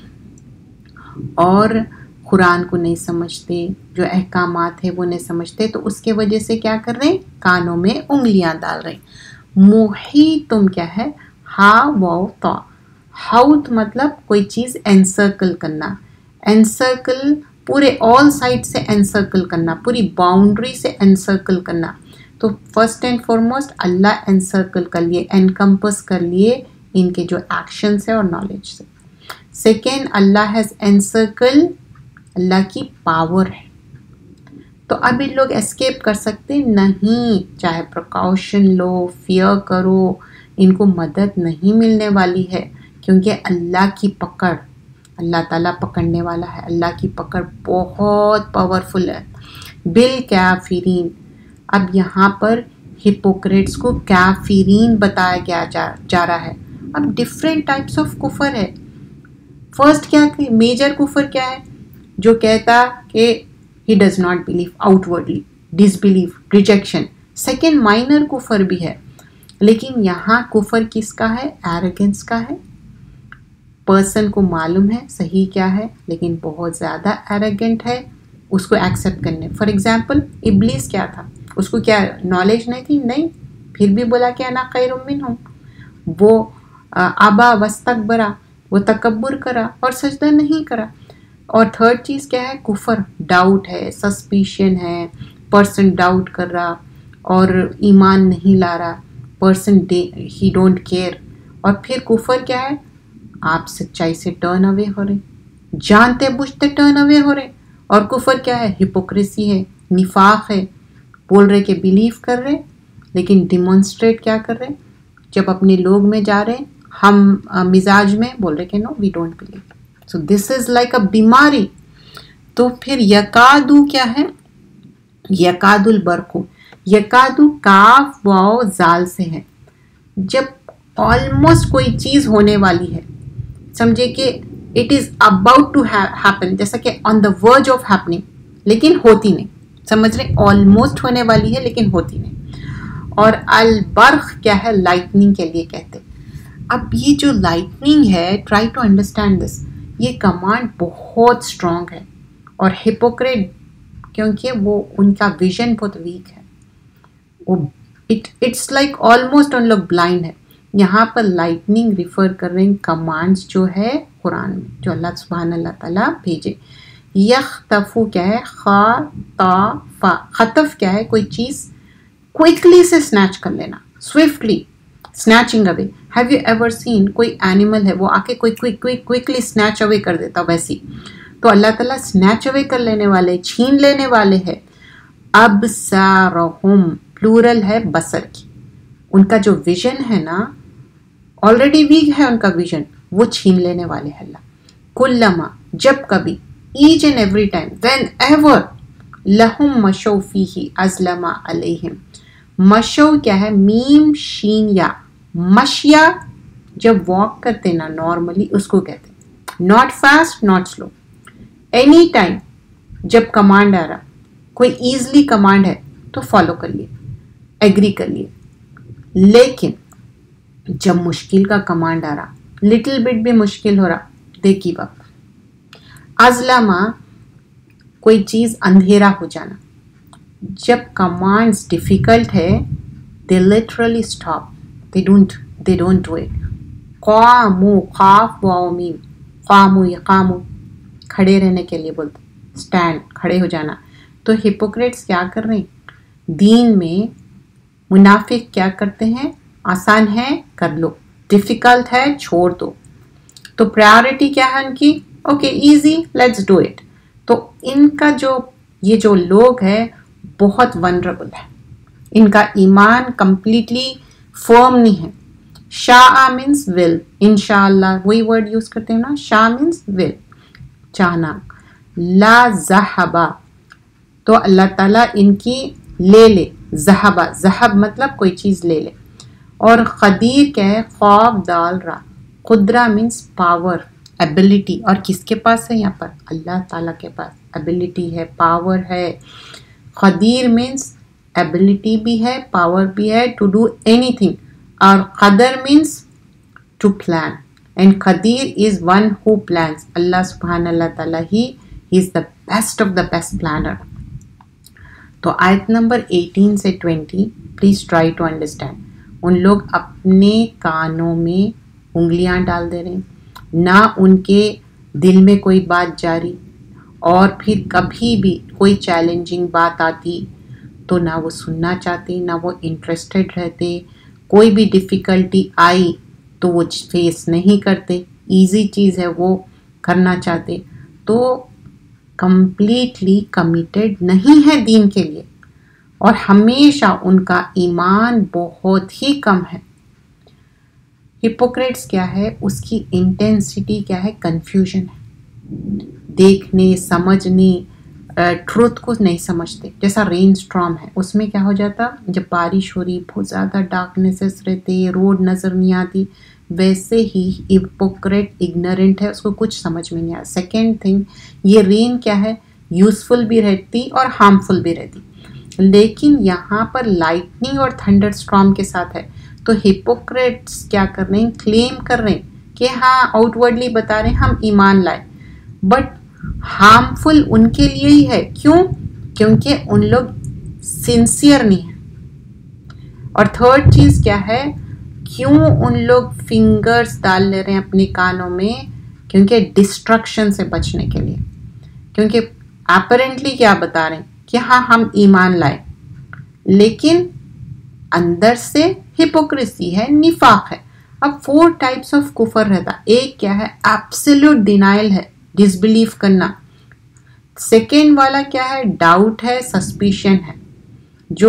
और कुरान को नहीं समझते, जो अहकामात है वो नहीं समझते, तो उसके वजह से क्या कर रहे हैं, कानों में उंगलियां डाल रहे हैं। मोही तुम क्या है, हा वाओ ता, हाउत मतलब कोई चीज़ एनसर्कल करना, एनसर्कल पूरे ऑल साइड से एनसर्कल करना, पूरी बाउंड्री से एनसर्कल करना। तो first and foremost Allah encircle कर लिए, एनकम्पस कर लिए इनके जो एक्शंस है और नॉलेज से। Second, Allah has encircle, Allah की पावर है। तो अब इन लोग एस्केप कर सकते नहीं, चाहे प्रिकॉशन लो, फियर करो, इनको मदद नहीं मिलने वाली है, क्योंकि अल्लाह की पकड़, अल्लाह ताला पकड़ने वाला है, अल्लाह की पकड़ बहुत पावरफुल है। बिल काफिरीन, अब यहाँ पर हिपोक्रेट्स को काफिरीन बताया गया जा रहा है। अब डिफरेंट टाइप्स ऑफ कुफर है। फर्स्ट क्या, मेजर कुफर क्या है, जो कहता कि he does not believe outwardly, disbelieve, rejection. Second, minor कुफर भी है, लेकिन यहाँ कुफर किसका है, एरोगेंस का है। पर्सन को मालूम है सही क्या है, लेकिन बहुत ज़्यादा एरोगेंट है उसको एक्सेप्ट करने। फॉर एग्जाम्पल, इब्लीस क्या था, उसको क्या नॉलेज नहीं थी, नहीं, फिर भी बोला कि अना खैरुम मिनहुम। वो आबा वस्तकबरा, वो तकब्बुर करा और सजदा नहीं करा। और थर्ड चीज़ क्या है, कुफर, डाउट है, सस्पिशन है, पर्सन डाउट कर रहा और ईमान नहीं ला रहा, पर्सन ही डोंट केयर। और फिर कुफर क्या है, आप सच्चाई से टर्न अवे हो रहे, जानते बुझते टर्न अवे हो रहे। और कुफर क्या है, हिपोक्रेसी है, निफाक है, बोल रहे कि बिलीव कर रहे लेकिन डिमॉन्स्ट्रेट क्या कर रहे, जब अपने लोग में जा रहे हम मिजाज में बोल रहे कि no we don't believe. So this is like a बीमारी। तो फिर यकादू क्या है, यकादुल बरकू, यकादू काफ वाओ जाल से है, जब ऑलमोस्ट कोई चीज़ होने वाली है, समझे कि it is about to happen, जैसा कि on the verge of happening, लेकिन होती नहीं, समझ रहे, ऑलमोस्ट होने वाली है लेकिन होती नहीं। اور البرق کیا ہے؟ لائٹننگ کے لیے کہتے. اب یہ جو لائٹننگ ہے، ٹرائی ٹو انڈرسٹینڈ دس، یہ کمانڈ بہت اسٹرانگ ہے. اور ہپوکریٹ کیونکہ وہ ان کا ویژن بہت ویک ہے، وہ اٹس لائک آلموسٹ ان لوگ بلائنڈ ہے. یہاں پر لائٹننگ ریفر کر رہے ہیں کمانڈس جو ہے قرآن میں، جو اللہ سبحانہ اللہ تعالیٰ بھیجے. یختفو کیا ہے؟ خا تا فا. خطف کیا ہے؟ کوئی چیز کوئکلی سے سنیچ کر لینا، swiftly snatching away. Have you ever seen کوئی اینیمل ہے وہ آ کے کوئکلی snatch away کر دیتا ویسی. تو اللہ تعالیٰ snatch away کر لینے والے، چھین لینے والے ہے. ابصارہم پلورل ہے بصر کی. ان کا جو ویژن ہے نا، آلریڈی ویک ہے ان کا ویژن، وہ چھین لینے والے ہے اللہ. کلما جب کبھی، each and every time, whenever, لہم مشو فیہ ازلم علیہم. مشو کیا ہے؟ میم شین یا. مشیا جب واک کرتے نا نارملی اس کو کہتے ہیں، not fast not slow. Any time جب کمانڈ آ رہا، کوئی ایزلی کمانڈ ہے تو فالو کر لیے، ایگری کر لیے. لیکن جب مشکل کا کمانڈ آ رہا، لٹل بٹ بھی مشکل ہو رہا، دے گیو اپ. ازلما کوئی چیز اندھیرا ہو جانا. جب کمانڈز ڈیفیکلٹ ہے they literally stop, they don't do it. قامو قاف واو میم، قامو یقامو کھڑے رہنے کے لیے بولتے، اسٹینڈ کھڑے ہو جانا. تو ہپوکریٹس کیا کر رہے ہیں دین میں؟ منافق کیا کرتے ہیں؟ آسان ہے کر لو، ڈیفیکلٹ ہے چھوڑ دو. تو پرائیورٹی کیا ہے ان کی؟ Okay easy let's do it. تو ان کا جو یہ جو لوگ ہے بہت ونربل ہے، ان کا ایمان کمپلیٹلی فرم نہیں ہے. شاء مینس ول، انشاءاللہ وہی ورڈ یوز کرتے ہیں نا، شاء مینس ول، چاہنا. لا ذہبا تو اللہ تعالیٰ ان کی لے لے، ذہبا ذہب مطلب کوئی چیز لے لے. اور قدیر کیا ہے؟ خواب ڈال رہا. قدرہ مینس پاور، ایبلٹی. اور کس کے پاس ہے یہاں پر؟ اللہ تعالیٰ کے پاس ایبلٹی ہے، پاور ہے. قدیر مینس ایبلٹی بھی ہے، پاور بھی ہے ٹو ڈو اینی تھنگ. اور قدر مینس ٹو پلان، اینڈ قدیر is one who plans. Allah سبحانہ اللہ تعالیٰ ہی is the best of the best planner. تو آیت نمبر 18 سے 20 پلیز ٹرائی ٹو انڈرسٹینڈ. ان لوگ اپنے کانوں میں انگلیاں ڈال دے رہے ہیں، نہ ان کے دل میں کوئی بات جاری، اور پھر کبھی بھی کوئی چیلنجنگ بات آتی تو نہ وہ سننا چاہتے، نہ وہ انٹرسٹڈ رہتے. کوئی بھی ڈیفیکلٹی آئی تو وہ فیس نہیں کرتے، ایزی چیز ہے وہ کرنا چاہتے. تو کمپلیٹلی کمیٹڈ نہیں ہے دین کے لیے، اور ہمیشہ ان کا ایمان بہت ہی کم ہے. ہپوکریٹس کیا ہے؟ اس کی انٹینسٹی کیا ہے؟ کنفیوژن ہے، دیکھنے سمجھنے ٹروتھ کو نہیں سمجھتے. جیسا رین سٹارم ہے، اس میں کیا ہو جاتا؟ جب بارش ہو رہی، بہت زیادہ ڈارکنیسز رہتے، روڈ نظر نہیں آتی، ویسے ہی ہپوکریٹ اگنورنٹ ہے، اس کو کچھ سمجھ میں نہیں آتا. سیکنڈ تھنگ، یہ رین کیا ہے؟ یوزفل بھی رہتی اور ہارمفل بھی رہتی. لیکن یہاں پر لائٹننگ اور تھنڈر سٹارم کے ساتھ ہے. تو ہپوکریٹس کیا کر رہے ہیں؟ کلیم کر رہے ہیں کہ ہاں آؤٹ ورڈلی بتا رہے ہیں ہم ایمان لائے، بٹ ہارمفل ان کے لیے ہی ہے. کیوں؟ کیونکہ ان لوگ سنسیئر نہیں ہیں. اور تھرڈ چیز کیا ہے؟ کیوں ان لوگ فنگرز ڈال لے رہے ہیں اپنے کانوں میں؟ کیونکہ ڈسٹرکشن سے بچنے کے لیے. کیونکہ اپیرنٹلی کیا بتا رہے ہیں کہ ہاں ہم ایمان لائے، لیکن اندر سے ہپوکریسی ہے، نفاق ہے. اب 4 ٹائپس آف کفر رہتا. ایک کیا ہے؟ ایبسولوٹ ڈینائل ہے، ڈس بلیف کرنا. سیکنڈ والا کیا ہے؟ ڈاؤٹ ہے، سسپیشن ہے، جو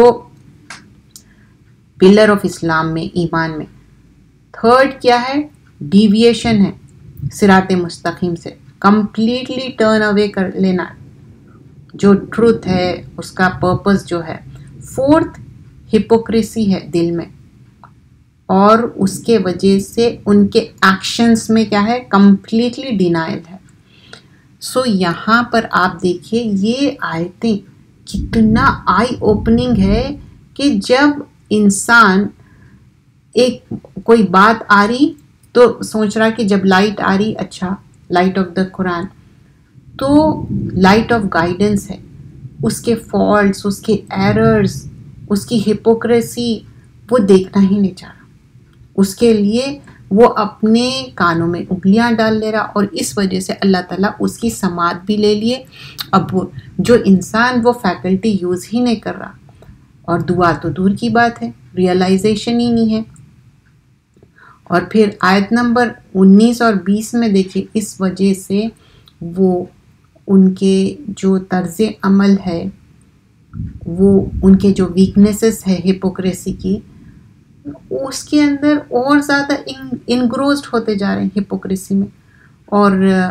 پلر آف اسلام میں، ایمان میں. تھرڈ کیا ہے؟ ڈیویشن ہے صراط مستقیم سے، کمپلیٹلی ٹرن اوے کر لینا جو ٹروتھ ہے، اس کا پرپس جو ہے. فورتھ ہپوکریسی ہے دل میں، اور اس کے وجہ سے ان کے ایکشنز میں کیا ہے؟ کمپلیٹلی ڈینائل ہے. سو یہاں پر آپ دیکھیے یہ آیتیں کتنا آئی اوپننگ ہے کہ جب انسان ایک کوئی بات آ رہی تو سوچ رہا کہ جب لائٹ آ رہی، اچھا لائٹ آف دا قرآن تو لائٹ آف گائیڈنس ہے، اس کے فالٹس، اس کے ایررز، اس کی ہپوکریسی وہ دیکھنا ہی نہیں چاہ رہا. اس کے لیے وہ اپنے کانوں میں انگلیاں ڈال لے رہا، اور اس وجہ سے اللہ تعالیٰ اس کی سماعت بھی لے لیے. اب وہ جو انسان وہ فیکلٹی یوز ہی نہیں کر رہا، اور دعا تو دور کی بات ہے، ریئلائزیشن ہی نہیں ہے. اور پھر آیت نمبر 19 اور 20 میں دیکھیے، اس وجہ سے وہ ان کے جو طرز عمل ہے، وہ ان کے جو ویکنیسز ہے ہپوکریسی کی، اس کے اندر اور زیادہ انگروزڈ ہوتے جا رہے ہیں ہپوکریسی میں. اور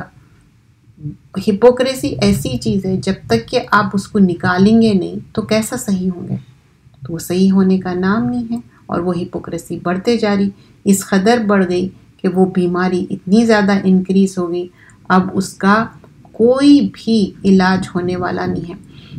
ہپوکریسی ایسی چیز ہے جب تک کہ آپ اس کو نکالیں گے نہیں تو کیسا صحیح ہوں گے؟ تو وہ صحیح ہونے کا نام نہیں ہے، اور وہ ہپوکریسی بڑھتے جا رہی، اس قدر بڑھ گئی کہ وہ بیماری اتنی زیادہ انکریز ہو گئی، اب اس کا کوئی بھی علاج ہونے والا نہیں ہے.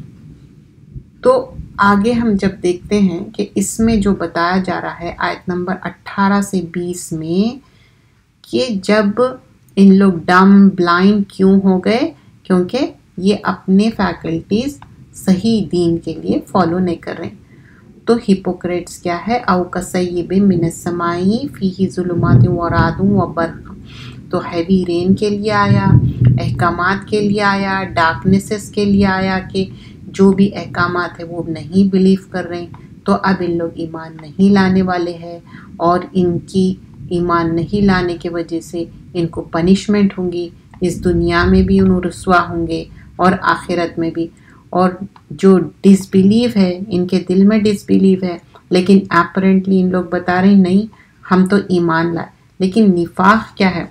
تو آگے ہم جب دیکھتے ہیں کہ اس میں جو بتایا جا رہا ہے آیت نمبر 18 سے 20 میں، کہ جب ان لوگ ڈم بلائنڈ کیوں ہو گئے؟ کیونکہ یہ اپنے فیکلٹیز صحیح دین کے لیے فالو نہیں کر رہے. تو ہپوکریٹس کیا ہے؟ او کصیب من السماء فیہ ظلمات ورعد وبرق. تو ہیوی رین کے لیے آیا، احکامات کے لیے آیا، ڈارکنیسز کے لیے آیا، کہ جو بھی احکامات ہیں وہ نہیں بلیو کر رہے ہیں. تو اب ان لوگ ایمان نہیں لانے والے ہیں، اور ان کی ایمان نہیں لانے کی وجہ سے ان کو پنشمنٹ ہوں گی، اس دنیا میں بھی انہوں رسوا ہوں گے اور آخرت میں بھی. اور جو ڈس بلیو ہے، ان کے دل میں ڈس بلیو ہے، لیکن اپیرنٹلی ان لوگ بتا رہے ہیں نہیں ہم تو ایمان لائے. لیکن نفاق کیا ہے؟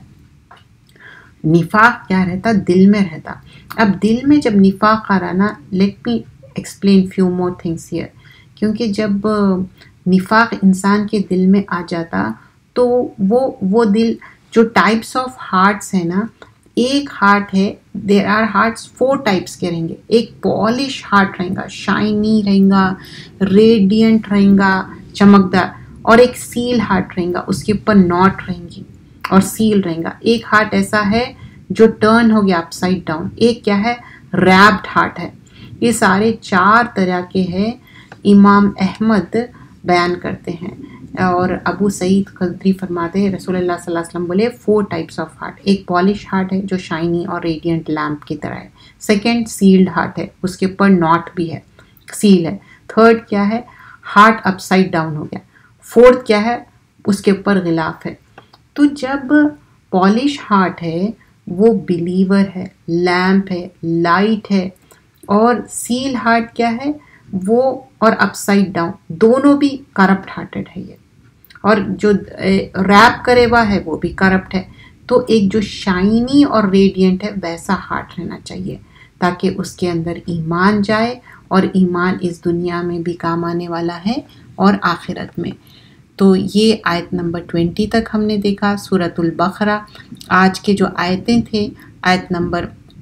نفاق کیا رہتا؟ دل میں رہتا. اب دل میں جب نفاق آ رہا نا، let me explain few more things here. کیونکہ جب نفاق انسان کے دل میں آ جاتا تو وہ دل، جو ٹائپس آف ہارٹس ہیں نا، ایک ہارٹ ہے، دیر آر ہارٹس 4 ٹائپس کے رہیں گے. ایک پالش ہارٹ رہیں گا، شائنی رہیں گا، ریڈینٹ رہیں گا، چمکدار. اور ایک سیل ہارٹ رہیں گا، اس کے اوپر ناٹ رہیں گی اور سیل رہیں گا. ایک ہارٹ ایسا ہے جو ٹرن ہو گیا اپ سائڈ ڈاؤن. ایک کیا ہے؟ ریپڈ ہارٹ ہے. یہ سارے 4 طرح کے ہیں. امام احمد بیان کرتے ہیں، اور ابو سعید خدری فرماتے ہیں رسول اللہ صلی اللہ علیہ وسلم بولے 4 ٹائپس آف ہارٹ. ایک پالش ہارٹ ہے جو شائنی اور ریڈینٹ لیمپ کی طرح ہے. سیکنڈ سیلڈ ہارٹ ہے، اس کے اوپر ناٹ بھی ہے، سیل ہے. تھرڈ کیا ہے؟ ہارٹ اپ سائڈ ڈاؤن ہو گیا. فورتھ کیا ہے؟ اس کے اوپر غلاف ہے. تو جب پالش ہارٹ ہے وہ بلیور ہے، لیمپ ہے، لائٹ ہے. اور سیل ہارٹ کیا ہے؟ وہ اور اپ سائڈ ڈاؤن دونوں بھی کرپٹ ہارٹڈ ہے یہ. اور جو ریپ کرے ہوا ہے وہ بھی کرپٹ ہے. تو ایک جو شائنی اور ریڈینٹ ہے ویسا ہارٹ رہنا چاہیے، تاکہ اس کے اندر ایمان جائے، اور ایمان اس دنیا میں بھی کام آنے والا ہے اور آخرت میں. تو یہ آیت نمبر 20 تک ہم نے دیکھا سورۃ البقرہ. آج کے جو آیتیں تھے آیت نمبر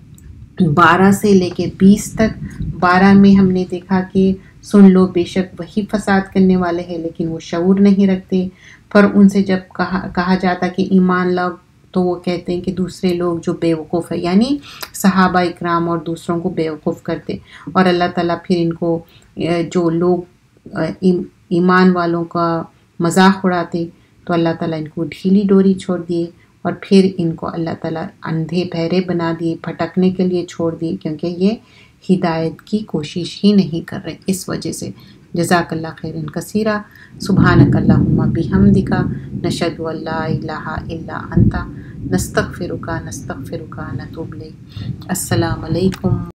12 سے لے کے 20 تک. 12 میں ہم نے دیکھا کہ سن لو بے شک وہی فساد کرنے والے ہیں لیکن وہ شعور نہیں رکھتے. پر ان سے جب کہا جاتا کہ ایمان لاؤ تو وہ کہتے ہیں کہ دوسرے لوگ جو بیوقوف ہے، یعنی صحابہ اکرام اور دوسروں کو بیوقوف کرتے. اور اللہ تعالیٰ پھر ان کو جو لوگ ایمان والوں کا مذاق اڑاتے تو اللہ تعالیٰ ان کو ڈھیلی ڈوری چھوڑ دیے، اور پھر ان کو اللہ تعالیٰ اندھے بہرے بنا دیے، بھٹکنے کے لیے چھوڑ دیے، کیونکہ یہ ہدایت کی کوشش ہی نہیں کر رہے. اس وجہ سے جزاک اللہ خیرا کثیرا. سبحانک اللہم بحمدک، نشہد ان لا الہ الا انت، نستغفرک نتوب الیک. السلام علیکم.